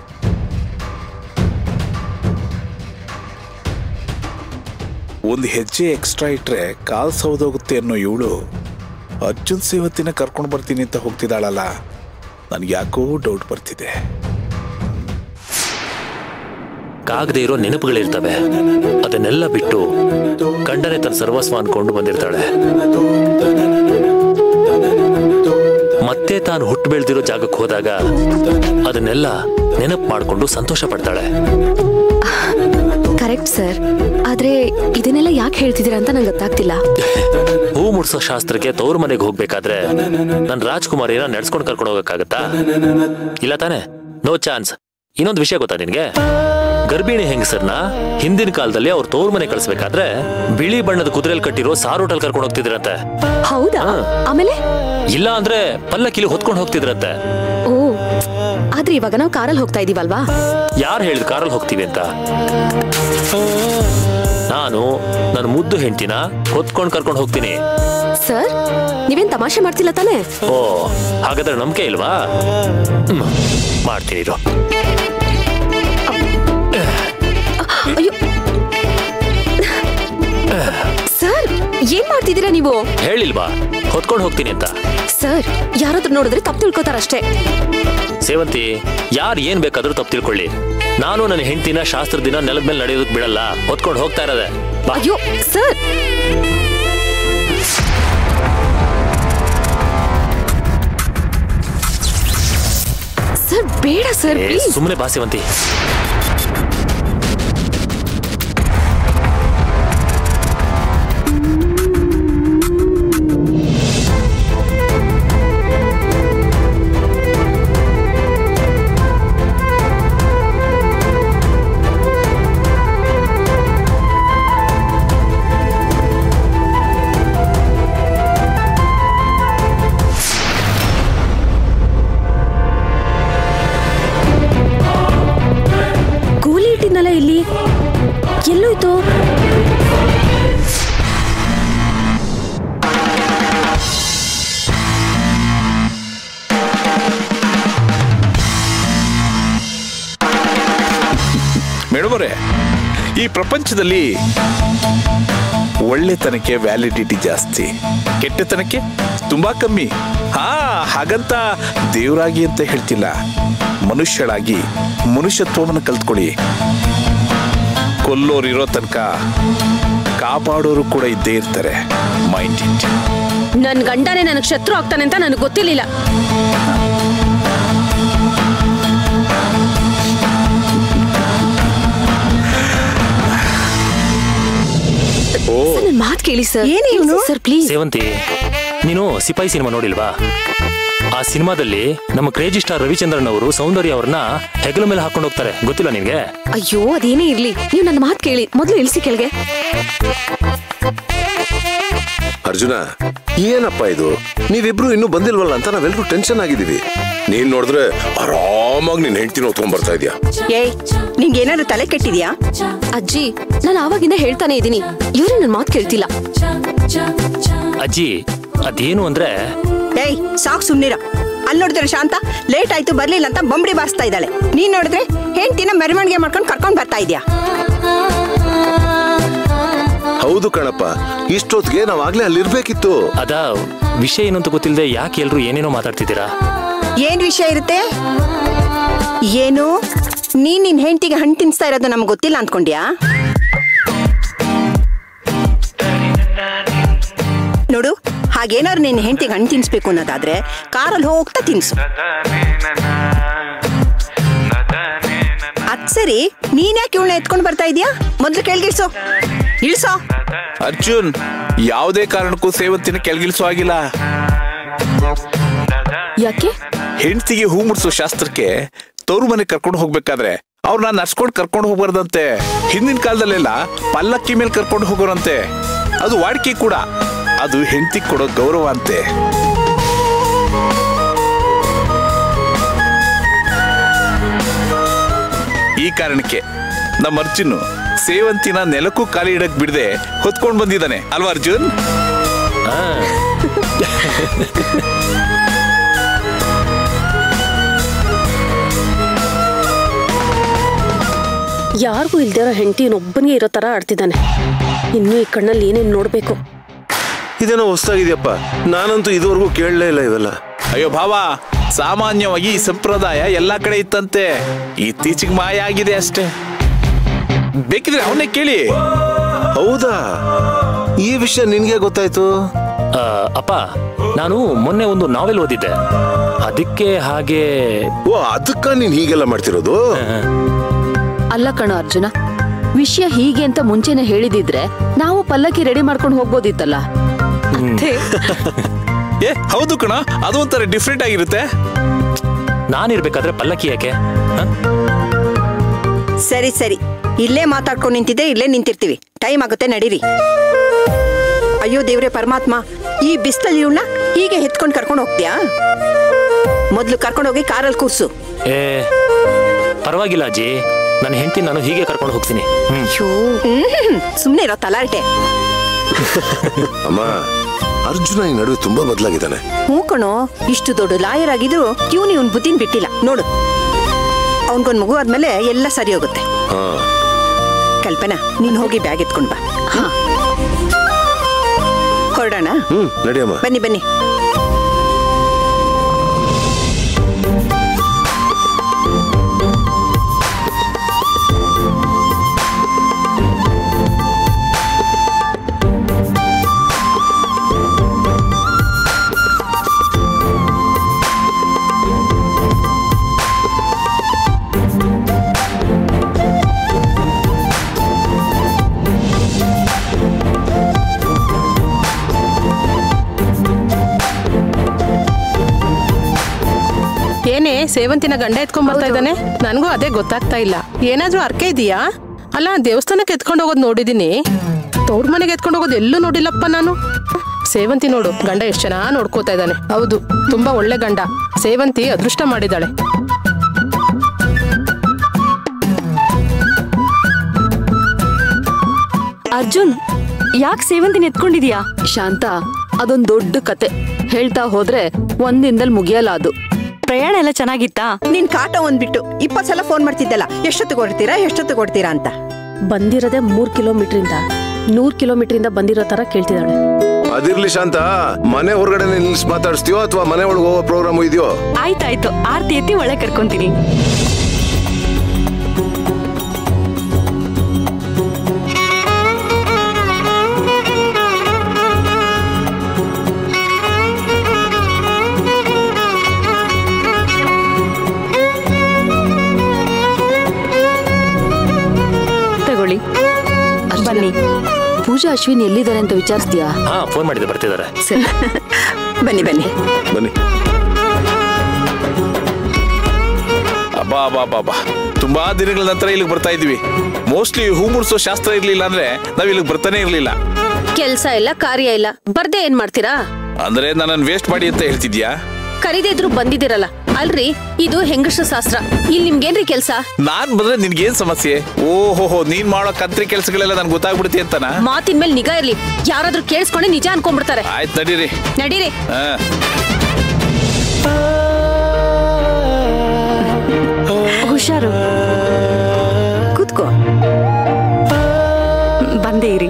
[SPEAKER 9] ಒಂದು ಹೆಜ್ಜೆ ಎಕ್ಸ್ಟ್ರಾ ಇಟ್ರೆ ಕಾಲ್ ಸೌದೋಗುತ್ತೆ ಅನ್ನೋ ಇವಳು ಅರ್ಜುನ್ ಸೇವತ್ತಿನ ಕರ್ಕೊಂಡು ಬರ್ತೀನಿ ಅಂತ ಹೋಗ್ತಿದ್ದಾಳಲ್ಲ, ನನ್ಗೆ ಯಾಕೋ ಡೌಟ್ ಬರ್ತಿದೆ.
[SPEAKER 4] ಕಾಗದೆ ಇರೋ ನೆನಪುಗಳಿರ್ತವೆ, ಅದನ್ನೆಲ್ಲ ಬಿಟ್ಟು ಗಂಡನೆ ತನ್ನ ಸರ್ವಸ್ವ ಅನ್ಕೊಂಡು ಬಂದಿರ್ತಾಳೆ. ಮತ್ತೆ ತಾನು ಹುಟ್ಟು ಬೆಳೆದಿರೋ ಜಾಗಕ್ಕೆ ಹೋದಾಗ ಅದನ್ನೆಲ್ಲ ನೆನಪು ಮಾಡಿಕೊಂಡು ಸಂತೋಷ ಪಡ್ತಾಳೆ.
[SPEAKER 3] ಕರೆಕ್ಟ್ ಸರ್, ಆದ್ರೆ ಇದನ್ನೆಲ್ಲ ಯಾಕೆ ಹೇಳ್ತಿದ್ದೀರಾ ಅಂತ ನಂಗೆ ಗೊತ್ತಾಗ್ತಿಲ್ಲ.
[SPEAKER 4] ಹೂ ಮುಡ್ಸೋ ಶಾಸ್ತ್ರಕ್ಕೆ ತವ್ರ ಮನೆಗೆ ಹೋಗ್ಬೇಕಾದ್ರೆ ನನ್ ರಾಜ್ಕುಮಾರಿನ ನಡ್ಸ್ಕೊಂಡು ಕರ್ಕೊಂಡು ಹೋಗಕ್ಕಾಗತ್ತಾ? ಇಲ್ಲ ತಾನೆ, ನೋ ಚಾನ್ಸ್. ಇನ್ನೊಂದು ವಿಷಯ ಗೊತ್ತಾ ನಿನ್ಗೆ? ಗರ್ಭಿಣಿ ಹೆಂಗಸರ್ನ ಹಿಂದಿನ ಕಾಲದಲ್ಲಿ ಅವ್ರ ತವ್ರ ಮನೆ ಕಳಿಸ್ಬೇಕಾದ್ರೆ ಬಿಳಿ ಬಣ್ಣದ ಕುದುರೆಲ್ ಕಟ್ಟಿರೋ ಸಾರೋಟಲ್ ಕರ್ಕೊಂಡು ಹೋಗ್ತಿದ್ರಂತೆ.
[SPEAKER 3] ಹೌದಾ? ಆಮೇಲೆ
[SPEAKER 4] ಇಲ್ಲ ಅಂದ್ರೆ ಪಲ್ಲಕ್ಕಿಲಿ ಹೊತ್ಕೊಂಡು ಹೋಗ್ತಿದ್ರಂತೆ.
[SPEAKER 3] ಓ, ಆದ್ರೆ ಇವಾಗ ನಾವು ಕಾರಲ್ಲಿ ಹೋಗ್ತಾ ಇದೀವಲ್ವಾ?
[SPEAKER 4] ಯಾರು ಹೇಳಿದ್ ಕಾರಲ್ಲಿ ಹೋಗ್ತೀವಿ ಅಂತ? ನಾನು ನನ್ನ ಮುದ್ದು ಹೆಂಡತಿನ ಹೊತ್ಕೊಂಡು ಕರ್ಕೊಂಡು ಹೋಗ್ತೀನಿ.
[SPEAKER 3] ಸರ್, ನೀವೇನ್ ತಮಾಷೆ ಮಾಡ್ತಿಲ್ಲ ತಾನೆ?
[SPEAKER 4] ಓ, ಹಾಗಾದ್ರೆ ನಂಬಿಕೆ ಇಲ್ವಾ? ಮಾಡ್ತೀನಿ ಇರು.
[SPEAKER 3] ಅಯ್ಯೋ ಸರ್, ಏನ್ ಮಾಡ್ತಿದ್ದೀರಾ ನೀವು?
[SPEAKER 4] ಹೇಳಿಲ್ವಾ ಹೊತ್ಕೊಂಡು ಹೋಗ್ತೀನಿ ಅಂತ?
[SPEAKER 3] ಸರ್, ಯಾರಾದ್ರೂ ನೋಡಿದ್ರೆ ತಪ್ಪು ತಿಳ್ಕೊತಾರಷ್ಟೇ.
[SPEAKER 4] ಸೇವಂತಿ, ಯಾರು ಏನ್ ಬೇಕಾದ್ರೂ ತಪ್ಪು ತಿಳ್ಕೊಳ್ಳಿ, ನಾನು ನನ್ನ ಹೆಂಡತಿನ ಶಾಸ್ತ್ರ ದಿನ ನೆಲದ ಮೇಲೆ ನಡೆಯೋದಕ್ಕೆ ಬಿಡಲ್ಲ. ಹೊತ್ಕೊಂಡು ಹೋಗ್ತಾ ಇರೋದೆ.
[SPEAKER 3] ಅಯ್ಯೋ ಸರ್, ಸರ್ ಬೇಡ ಸರ್, ಪ್ಲೀಸ್.
[SPEAKER 4] ಸುಮ್ಮನೆ ಬಾ ಸೇವಂತಿ.
[SPEAKER 12] ಇಲ್ಲಿ ಎಲ್ಲೋಯ್ತು?
[SPEAKER 9] ಮೇಡಮರೇ, ಈ ಪ್ರಪಂಚದಲ್ಲಿ ಒಳ್ಳೆತನಕ್ಕೆ ವ್ಯಾಲಿಡಿಟಿ ಜಾಸ್ತಿ, ಕೆಟ್ಟತನಕ್ಕೆ ತುಂಬಾ ಕಮ್ಮಿ. ಹಾ, ಹಾಗಂತ ದೇವರಾಗಿ ಅಂತ ಹೇಳ್ತಿಲ್ಲ. ಮನುಷ್ಯರಾಗಿ ಮನುಷ್ಯತ್ವವನ್ನು ಕಲ್ತ್ಕೊಳ್ಳಿ. ಕೊಲ್ಲೋರು ಇರೋ ತನಕ ಕಾಪಾಡೋರು ಕೂಡ ಇದ್ದೇ ಇರ್ತಾರೆ. Mind it.
[SPEAKER 12] ನನ್ ಗಂಡನೇ ನನಗೆ ಶತ್ರು ಆಗ್ತಾನೆ ಅಂತ ನನಗೆ ಗೊತ್ತಿರ್ಲಿಲ್ಲ.
[SPEAKER 3] ಮಾತ್ ಕೇಳಿ ಸರ್. ಏನು ಸರ್, ಪ್ಲೀಸ್.
[SPEAKER 4] ಸೇವಂತಿ, ನೀನು ಸಿಪಾಯಿ ಸಿನಿಮಾ ನೋಡಿಲ್ವಾ? ಆ ಸಿನಿಮಾದಲ್ಲಿ ನಮ್ಮ ಕ್ರೇಜಿ ಸ್ಟಾರ್ ರವಿಚಂದ್ರನ್ ಅವರು ಸೌಂದರ್ಯ ಅವ್ರನ್ನ ಹೆಗಲ ಮೇಲೆ ಹಾಕೊಂಡು ಹೋಗ್ತಾರೆ, ಗೊತ್ತಿಲ್ಲ ನಿನ್ಗೆ?
[SPEAKER 3] ಅಯ್ಯೋ, ಅದೇನೇ ಇರ್ಲಿ, ನೀವು ನನ್ನ ಮಾತು ಕೇಳಿ. ಮೊದಲು ಇಳಿಸಿ ಕೆಳಗೆ.
[SPEAKER 7] ಅರ್ಜುನ, ಏನಪ್ಪ ಇದು? ನೀವಿಬ್ರು ಇನ್ನೂ ಬಂದಿಲ್ವಲ್ಲ ಅಂತ ನಾವೆಲ್ಲರೂ ಟೆನ್ಷನ್ ಆಗಿದ್ದೀವಿ. ನೀನ್ ನೋಡಿದ್ರೆ ಆರಾಮಾಗಿ ನಿನ್ ಹೆಂಡತಿನ ಹೊತ್ಕೊಂಡ್ ಬರ್ತಾ ಇದೀಯಾ.
[SPEAKER 8] ಏಯ್, ನಿಂಗೆ ಏನಾದ್ರು ತಲೆ ಕೆಟ್ಟಿದ್ಯಾ?
[SPEAKER 3] ಅಜ್ಜಿ, ನಾನು ಆವಾಗಿಂದ ಹೇಳ್ತಾನೆ ಇದೀನಿ, ಇವ್ರು ನನ್ನ ಮಾತು ಕೇಳ್ತಿಲ್ಲ.
[SPEAKER 4] ಅಜ್ಜಿ, ಅದೇನು ಅಂದ್ರೆ...
[SPEAKER 8] ಏಯ್, ಸಾಕು ಸುಮ್ನಿರ. ಅಲ್ಲಿ ನೋಡಿದ್ರೆ ಶಾಂತ ಲೇಟ್ ಆಯ್ತು ಬರ್ಲಿಲ್ಲ ಅಂತ ಬಂಬಡಿ ಬಾರಿಸ್ತಾ ಇದ್ದಾಳೆ. ನೀನ್ ನೋಡಿದ್ರೆ ಹೆಂಡತಿನ ಮೆರವಣಿಗೆ ಮಾಡ್ಕೊಂಡು ಕರ್ಕೊಂಡ್ ಬರ್ತಾ ಇದ್ಯಾ.
[SPEAKER 7] ಹೌದು ಕಣಪ್ಪ, ಇಷ್ಟೊತ್ತಿಗೆ ನಾವ್ ಆಗ್ಲೇ ಅಲ್ಲಿರ್ಬೇಕಿತ್ತು.
[SPEAKER 4] ಅದ ವಿಷಯ ಏನು ಅಂತ ಗೊತ್ತಿಲ್ಲದೆ ಯಾಕೆ ಎಲ್ರು ಏನೇನೋ ಮಾತಾಡ್ತಿದ್ದೀರಾ?
[SPEAKER 8] ಏನ್ ವಿಷಯ ಇರುತ್ತೆ? ಏನು ನೀನ್ ನಿನ್ ಹೆಂಡತಿಗೆ ಹಣ್ಣು ತಿನ್ಸ್ತಾ ಇರೋದು ನಮ್ಗೆ ಗೊತ್ತಿಲ್ಲ ಅಂದ್ಕೊಂಡ್ಯಾ? ನೋಡು, ಹಾಗೇನಾದ್ರು ನಿನ್ನ ಹೆಂಡತಿಗೆ ಹಣ್ಣು ತಿನ್ಸ್ಬೇಕು ಅನ್ನೋದಾದ್ರೆ ಕಾರಲ್ಲಿ ಹೋಗ್ತಾ ತಿನ್ಸು. ಅದ್ ಸರಿ, ನೀನ್ ಯಾಕೆ ಇವಳನ್ನ ಎತ್ಕೊಂಡು ಬರ್ತಾ ಇದೀಯಾ? ಮೊದ್ಲು ಕೆಳಗಿಳಿಸೋ. ಇಳಿಸೋ.
[SPEAKER 9] ಅರ್ಜುನ್, ಯಾವುದೇ ಕಾರಣಕ್ಕೂ ಸೇವಂತಿನ ಕೆಳಗಿಳಿಸೋ ಆಗಿಲ್ಲ.
[SPEAKER 3] ಯಾಕೆ?
[SPEAKER 9] ಹೆಂಡತಿಗೆ ಹೂ ಮುಡ್ಸೋ ಶಾಸ್ತ್ರಕ್ಕೆ ತವ್ರ ಮನೆ ಕರ್ಕೊಂಡು ಹೋಗ್ಬೇಕಾದ್ರೆ ಅವ್ರನ್ನ ನಡ್ಸ್ಕೊಂಡು ಕರ್ಕೊಂಡು ಹೋಗ್ಬಾರ್ದಂತೆ. ಹಿಂದಿನ ಕಾಲದಲ್ಲೆಲ್ಲ ಪಲ್ಲಕ್ಕಿ ಮೇಲೆ ಕರ್ಕೊಂಡು ಹೋಗೋರಂತೆ. ಅದು ವಾಡಿಕೆ ಕೂಡ. ಅದು ಹೆಂಡತಿ ಕೊಡೋ ಗೌರವ ಅಂತೆ. ಈ ಕಾರಣಕ್ಕೆ ನಮ್ಮ ಅರ್ಜುನ್ ಸೇವಂತಿನ ನೆಲಕ್ಕೂ ಕಾಲಿ ಇಡಕ್ ಬಿಡದೆ ಹೊತ್ಕೊಂಡ್ ಬಂದಿದ್ದಾನೆ ಅಲ್ವಾ ಅರ್ಜುನ್?
[SPEAKER 12] ಯಾರಿಗೂ ಇಲ್ದಿರೋ ಹೆಂಡತಿ ಒಬ್ಬನಿಗೆ ಇರೋ ತರ ಆಡ್ತಿದ್ದಾನೆ. ಇನ್ನು ಈ ಕಣ್ಣಲ್ಲಿ ಏನೇನ್ ನೋಡ್ಬೇಕು.
[SPEAKER 7] ಇದೇನೋ ಹೊಸ್ತಾಗಿದೆಯಪ್ಪ, ನಾನಂತೂ ಇದುವರೆಗೂ ಕೇಳಲೇ ಇಲ್ಲ ಇವೆಲ್ಲ.
[SPEAKER 9] ಅಯ್ಯೋ ಭಾವ, ಸಾಮಾನ್ಯವಾಗಿ ಈ ಸಂಪ್ರದಾಯ ಎಲ್ಲಾ ಕಡೆ ಇತ್ತಂತೆ, ಇತ್ತೀಚೆಗೆ ಮಾಯ ಆಗಿದೆ ಅಷ್ಟೇ. ಬೇಕಿದ್ರೆ ಅವನ್ನೇ ಕೇಳಿ.
[SPEAKER 7] ಹೌದಾ? ಈ ವಿಷಯ ನಿನ್ಗೆ ಗೊತ್ತಾಯ್ತು?
[SPEAKER 4] ಅಪ್ಪ, ನಾನು ಮೊನ್ನೆ ಒಂದು ನಾವೆಲ್ ಓದಿದ್ದೆ, ಅದಕ್ಕೆ ಹಾಗೆ.
[SPEAKER 7] ಓ, ಅದಕ್ಕ ನೀನ್ ಹೀಗೆಲ್ಲ ಮಾಡ್ತಿರೋದು?
[SPEAKER 5] ಅಲ್ಲ ಕಣ ಅರ್ಜುನ, ವಿಷಯ ಹೀಗೆ ಅಂತ ಮುಂಚೆನೆ ಹೇಳಿದಿದ್ರೆ ನಾವು ಪಲ್ಲಕ್ಕಿ ರೆಡಿ ಮಾಡ್ಕೊಂಡು ಹೋಗ್ಬೋದಿತ್ತಲ್ಲ.
[SPEAKER 9] ಏ ಹೌದು ಕಣ, ಅದು ಒಂಥರ ಡಿಫ್ರೆಂಟ್ ಆಗಿರುತ್ತೆ.
[SPEAKER 4] ನಾನಿರ್ಬೇಕಾದ್ರೆ ಪಲ್ಲಕ್ಕಿ ಯಾಕೆ?
[SPEAKER 8] ಸರಿ ಸರಿ, ಇಲ್ಲೇ ಮಾತಾಡ್ಕೊಂಡು ನಿಂತಿದ್ರೆ ಇಲ್ಲೇ ನಿಂತಿರ್ತೀವಿ. ಟೈಮ್ ಆಗುತ್ತೆ, ನಡೀರಿ. ಅಯ್ಯೋ ದೇವ್ರೆ ಪರಮಾತ್ಮ, ಈ ಬಿಸ್ತಲ್ಲಿ ಇವನ್ನ ಹೀಗೆ ಎತ್ಕೊಂಡು ಕರ್ಕೊಂಡು ಹೋಗ್ತೀಯಾ? ಮೊದ್ಲು ಕರ್ಕೊಂಡು ಹೋಗಿ ಕಾರಲ್ಲಿ ಕೂರ್ಸು.
[SPEAKER 4] ಏ ಪರವಾಗಿಲ್ಲ ಅಜ್ಜಿ, ನನ್ನ ಹೆಂಡತಿ ನಾನು ಹೀಗೆ ಕರ್ಕೊಂಡು ಹೋಗ್ತೀನಿ.
[SPEAKER 8] ಸುಮ್ನೆ ಇರೋ ತಲಾಟೆ.
[SPEAKER 7] ಅಮ್ಮ, ಅರ್ಜುನ ಈ ನಡುವೆ ತುಂಬಾ ಬದಲಾಗಿದ್ದಾನೆ.
[SPEAKER 8] ಹ್ಞೂ ಕಣೋ, ಇಷ್ಟು ದೊಡ್ಡ ಲಾಯರ್ ಆಗಿದ್ರು ಇವನು ಇವನ್ ಬುದ್ಧಿನ ಬಿಟ್ಟಿಲ್ಲ ನೋಡು. ಅವನ್ಗೊಂದ್ ಮಗು ಆದ್ಮೇಲೆ ಎಲ್ಲ ಸರಿ ಹೋಗುತ್ತೆ. ಕಲ್ಪನಾ, ನೀನ್ ಹೋಗಿ ಬ್ಯಾಗ್ ಎತ್ಕೊಂಡ್ ಬಾ. ಹೊರಡೋಣ?
[SPEAKER 7] ಹ್ಮ್, ನಡಿಯಮ್ಮ.
[SPEAKER 8] ಬನ್ನಿ ಬನ್ನಿ.
[SPEAKER 13] ಏನೇ ಸೇವಂತಿನ ಗಂಡ ಎತ್ಕೊಂಡ್ ಬರ್ತಾ ಇದ್ದಾನೆ? ನನಗೂ ಅದೇ ಗೊತ್ತಾಗ್ತಾ ಇಲ್ಲ. ಏನಾದ್ರೂ ಅರ್ಕೆ ಇದೆಯಾ? ಅಲ್ಲ, ದೇವಸ್ಥಾನಕ್ಕೆ ಎತ್ಕೊಂಡು ಹೋಗೋದು ನೋಡಿದೀನಿ, ತೋಡ್ ಮನೆಗೆ ಎತ್ಕೊಂಡು ಹೋಗೋದು ಎಲ್ಲೂ ನೋಡಿಲ್ಲಪ್ಪ ನಾನು. ಸೇವಂತಿ ನೋಡು, ಗಂಡ ಎಷ್ಟು ಚೆನ್ನಾಗಿ ನೋಡ್ಕೋತಾ ಇದ್ದಾನೆ. ಹೌದು, ತುಂಬಾ ಒಳ್ಳೆ ಗಂಡ. ಸೇವಂತಿ ಅದೃಷ್ಟ ಮಾಡಿದಾಳೆ.
[SPEAKER 3] ಅರ್ಜುನ್, ಯಾಕೆ ಸೇವಂತಿನ ಎತ್ಕೊಂಡಿದ್ಯಾ?
[SPEAKER 5] ಶಾಂತ, ಅದೊಂದ್ ದೊಡ್ಡ ಕತೆ. ಹೇಳ್ತಾ ಹೋದ್ರೆ ಒಂದಿಂದಲ್ ಮುಗಿಯಲ್ಲ ಅದು.
[SPEAKER 3] ಪ್ರಯಾಣ ಎಲ್ಲ ಚೆನ್ನಾಗಿತ್ತಾ?
[SPEAKER 8] ನಿನ್ ಕಾಟ ಒಂದ್ಬಿಟ್ಟು ಇಪ್ಪತ್ ಸಲ ಫೋನ್ ಮಾಡ್ತಿದ್ದಲ್ಲ, ಎಷ್ಟೊತ್ತು ಕೊಡ್ತೀರಾ ಎಷ್ಟೊತ್ತು ಕೊಡ್ತೀರಾ ಅಂತ.
[SPEAKER 12] ಬಂದಿರೋದೇ ಮೂರ್ ಕಿಲೋಮೀಟರ್ ಇಂದ ನೂರ್ ಕಿಲೋಮೀಟರ್ ಇಂದ ಬಂದಿರೋ ತರ ಕೇಳ್ತಿದ್ದಾಳೆ.
[SPEAKER 7] ಅದಿರ್ಲಿ ಶಾಂತ, ಮನೆ ಹೊರಗಡೆ ನಿಲ್ಸ್ ಮಾತಾಡಿಸ್ತೀಯೋ ಅಥವಾ ಮನೆ ಒಳಗೆ ಹೋಗೋ ಪ್ರೋಗ್ರಾಮ್ ಇದೆಯೋ?
[SPEAKER 3] ಆಯ್ತಾಯ್ತು, ಆರ್ತಿ ಎತ್ತಿ ಒಳಗೆ ಕರ್ಕೊಂತೀನಿ.
[SPEAKER 5] ಬನ್ನಿ. ಪೂಜಾ, ಅಶ್ವಿನ್ ಎಲ್ಲಿದ್ದಾರೆ ಅಂತ ವಿಚಾರಿಸ್ತೀಯಾ?
[SPEAKER 4] ಹಾ, ಫೋನ್ ಮಾಡಿದ್ದೆ, ಬರ್ತಿದ್ದಾರೆ.
[SPEAKER 8] ಬನ್ನಿ ಬನ್ನಿ
[SPEAKER 7] ಬನ್ನಿ.
[SPEAKER 9] ಅಬ್ಬಾ ಅಬ್ಬಾ ಅಬ್ಬಾ, ತುಂಬಾ ದಿನಗಳ ನಂತರ ಇಲ್ಲಿಗೆ ಬರ್ತಾ ಇದೀವಿ. ಮೋಸ್ಟ್ಲಿ ಹೂ ಮುಡ್ಸೋ ಶಾಸ್ತ್ರ ಇರ್ಲಿಲ್ಲ ಅಂದ್ರೆ ನಾವ್ ಇಲ್ಲಿಗೆ ಬರ್ತಾನೆ ಇರ್ಲಿಲ್ಲ.
[SPEAKER 12] ಕೆಲ್ಸ ಇಲ್ಲ, ಕಾರ್ಯ ಇಲ್ಲ, ಬರ್ದೆ ಏನ್ ಮಾಡ್ತೀರಾ?
[SPEAKER 9] ಅಂದ್ರೆ ನನ್ನನ್ನು ವೇಸ್ಟ್ ಮಾಡಿ ಅಂತ ಹೇಳ್ತಿದ್ಯಾ?
[SPEAKER 12] ಕರೀದಿದ್ರು ಬಂದಿದ್ದೀರಲ್ಲ. ಅಲ್ರಿ, ಇದು ಹೆಂಗಸ್ರ ಶಾಸ್ತ್ರ, ಇಲ್ಲಿ ನಿಮ್ಗೇನ್ರಿ ಕೆಲ್ಸ?
[SPEAKER 9] ನಾನ್ ಬಂದ್ರೆ ನಿನ್ಗೇನ್ ಸಮಸ್ಯೆ? ಓಹೋಹೋ, ನೀನ್ ಮಾಡೋ ಕತ್ರಿ ಕೆಲ್ಸಗಳೆಲ್ಲ ನನ್ಗೆ ಗೊತ್ತಾಗ್ಬಿಡುತ್ತೆ ಅಂತನಾ?
[SPEAKER 12] ಮಾತಿನ ಮೇಲೆ ನಿಗಾ ಇರ್ಲಿ, ಯಾರಾದ್ರೂ ಕೇಳಿಸ್ಕೊಂಡೆ ನಿಜ ಅನ್ಕೊಂಡ್ಬಿಡ್ತಾರೆ.
[SPEAKER 9] ಆಯ್ತು, ನಡೀರಿ
[SPEAKER 12] ನಡೀರಿ.
[SPEAKER 3] ಹುಷಾರು,
[SPEAKER 8] ಕೂತ್ಕೋ.
[SPEAKER 3] ಬಂದೇ ಇರಿ.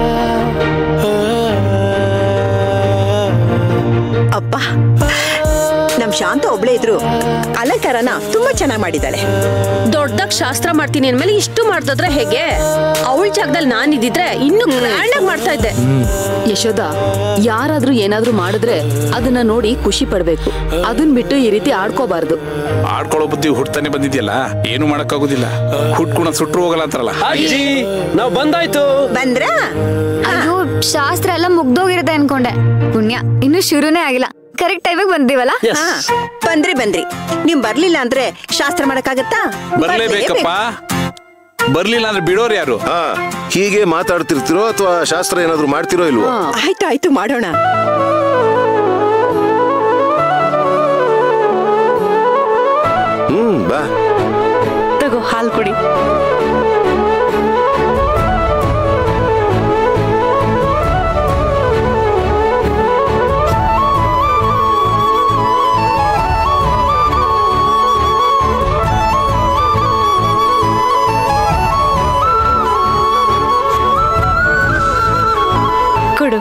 [SPEAKER 8] ಅಪ್ಪ, ನಮ್ ಶಾಂತ ಒಬ್ಳೆ ಇದ್ರು ಅಲಂಕಾರನ ತುಂಬಾ ಚೆನ್ನಾಗಿ ಮಾಡಿದಾಳೆ.
[SPEAKER 12] ದೊಡ್ಡದಾಗ ಶಾಸ್ತ್ರ ಮಾಡ್ತೀನಿ ಅಂದ್ಮೇಲೆ ಇಷ್ಟು ಮಾಡ್ದೋದ್ರೆ ಹೇಗೆ? ಅವಳ ಜಾಗದಲ್ಲಿ ನಾನ್ ಇದ್ದಿದ್ರೆ ಇನ್ನು ಗ್ರ್ಯಾಂಡ್ ಆಗಿ ಮಾಡ್ತಾ ಇದ್ದೆ.
[SPEAKER 5] ಯಶೋದ, ಯಾರಾದ್ರೂ ಏನಾದ್ರೂ ಮಾಡಿದ್ರೆ ಅದನ್ನ ನೋಡಿ ಖುಷಿ ಪಡ್ಬೇಕು. ಅದನ್ ಬಿಟ್ಟು ಈ ರೀತಿ ಆಡ್ಕೋಬಾರ್ದು.
[SPEAKER 9] ಆಡ್ಕೊಳ್ಳೋ ಬುದ್ಧಿ ಹುಟ್ತಾನೆ ಬಂದಿದ್ಯಲ್ಲ, ಏನು ಮಾಡಕ್ಕಾಗೋದಿಲ್ಲ. ಹುಟ್ಕುಣ ಸುಟ್ರು ಹೋಗಲ್ಲ ಅಂತಾರಲ್ಲ.
[SPEAKER 10] ಅಜ್ಜಿ, ನಾವ್ ಬಂದಾಯ್ತು.
[SPEAKER 8] ಬಂದ್ರ?
[SPEAKER 11] ಅಯ್ಯೋ, ಶಾಸ್ತ್ರ ಎಲ್ಲ ಮುಗ್ದೋಗಿರುತ್ತೆ ಅನ್ಕೊಂಡೆ. ಪುಣ್ಯ, ಇನ್ನು ಶುರುನೇ ಆಗಿಲ್ಲ. ಕರೆಕ್ಟ್ ಟೈಮಿಗೆ ಬಂದಿವಲ್ಲ
[SPEAKER 8] ಹಾ, ಬಂದ್ರಿ ಬಂದ್ರಿ ನೀವ್ ಬರ್ಲಿಲ್ಲ ಅಂದ್ರೆ ಶಾಸ್ತ್ರ ಮಾಡಕ್ಕಾಗತ್ತಾ?
[SPEAKER 9] ಬರ್ಲೇಬೇಕಪ್ಪ. ಬರ್ಲಿಲ್ಲ ಅಂದ್ರೆ ಬಿಡೋರು ಯಾರು?
[SPEAKER 7] ಹಾ, ಹೀಗೆ ಮಾತಾಡ್ತಿರ್ತಿರೋ ಅಥವಾ ಶಾಸ್ತ್ರ ಏನಾದ್ರು ಮಾಡ್ತಿರೋ ಇಲ್ವೋ?
[SPEAKER 8] ಆಯ್ತು ಆಯ್ತು ಮಾಡೋಣ.
[SPEAKER 7] ಹ್ಮ್ ಬಾ.
[SPEAKER 2] ತಗೋ ಹಾಲು ಕುಡಿ. ಕೊಡು.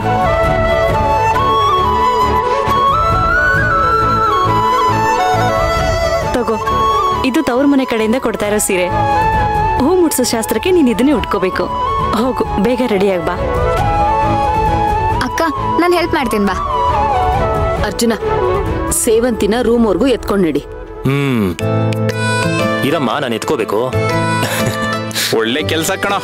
[SPEAKER 2] ತಗೋ, ಇದು ತವ್ರ ಮನೆ ಕಡೆಯಿಂದ ಕೊಡ್ತಾ ಇರೋ ಸೀರೆ. ಹೂ ಮುಡ್ಸೋ ಶಾಸ್ತ್ರಕ್ಕೆ ನೀನ್ ಇದನ್ನೇ ಉಟ್ಕೋಬೇಕು. ಹೋಗು, ಬೇಗ ರೆಡಿ ಆಗ್ ಬಾ.
[SPEAKER 11] ಅಕ್ಕ ನಾನು ಹೆಲ್ಪ್ ಮಾಡ್ತೀನಿ ಬಾ.
[SPEAKER 5] ಅರ್ಜುನ, ಸೇವಂತಿನ ರೂಮ್ವರೆಗೂ ಎತ್ಕೊಂಡ್ ನಡಿ.
[SPEAKER 4] ಹ್ಮ್ ಇರಮ್ಮ, ನಾನು ಎತ್ಕೋಬೇಕು.
[SPEAKER 9] ಒಳ್ಳೆ ಕೆಲ್ಸ ಕಣ.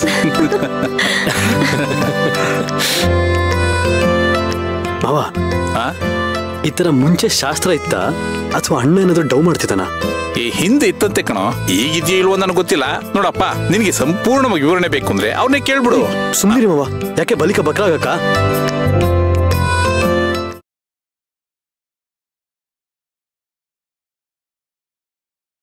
[SPEAKER 10] ಮಾವ, ಈ ತರ ಮುಂಚೆ ಶಾಸ್ತ್ರ ಇತ್ತ ಅಥವಾ ಅಣ್ಣ ಏನಾದ್ರು ಡೌ ಮಾಡ್ತಿದ್ದಾನ?
[SPEAKER 9] ಈ ಹಿಂದೆ ಇತ್ತಂತೆ ಕಣೋ, ಈಗಿದೆಯೋ ಇಲ್ವೋ ನನಗೆ ಗೊತ್ತಿಲ್ಲ. ನೋಡಪ್ಪ, ನಿನಗೆ ಸಂಪೂರ್ಣವಾಗಿ ವಿವರಣೆ ಬೇಕು ಅಂದ್ರೆ ಅವ್ರನ್ನೇ ಕೇಳ್ಬಿಡು.
[SPEAKER 10] ಸುಮ್ಮನಿರಿ ಮಾವ, ಯಾಕೆ ಬಲಿಕ ಬಕ್ರಾಗಕ್ಕ?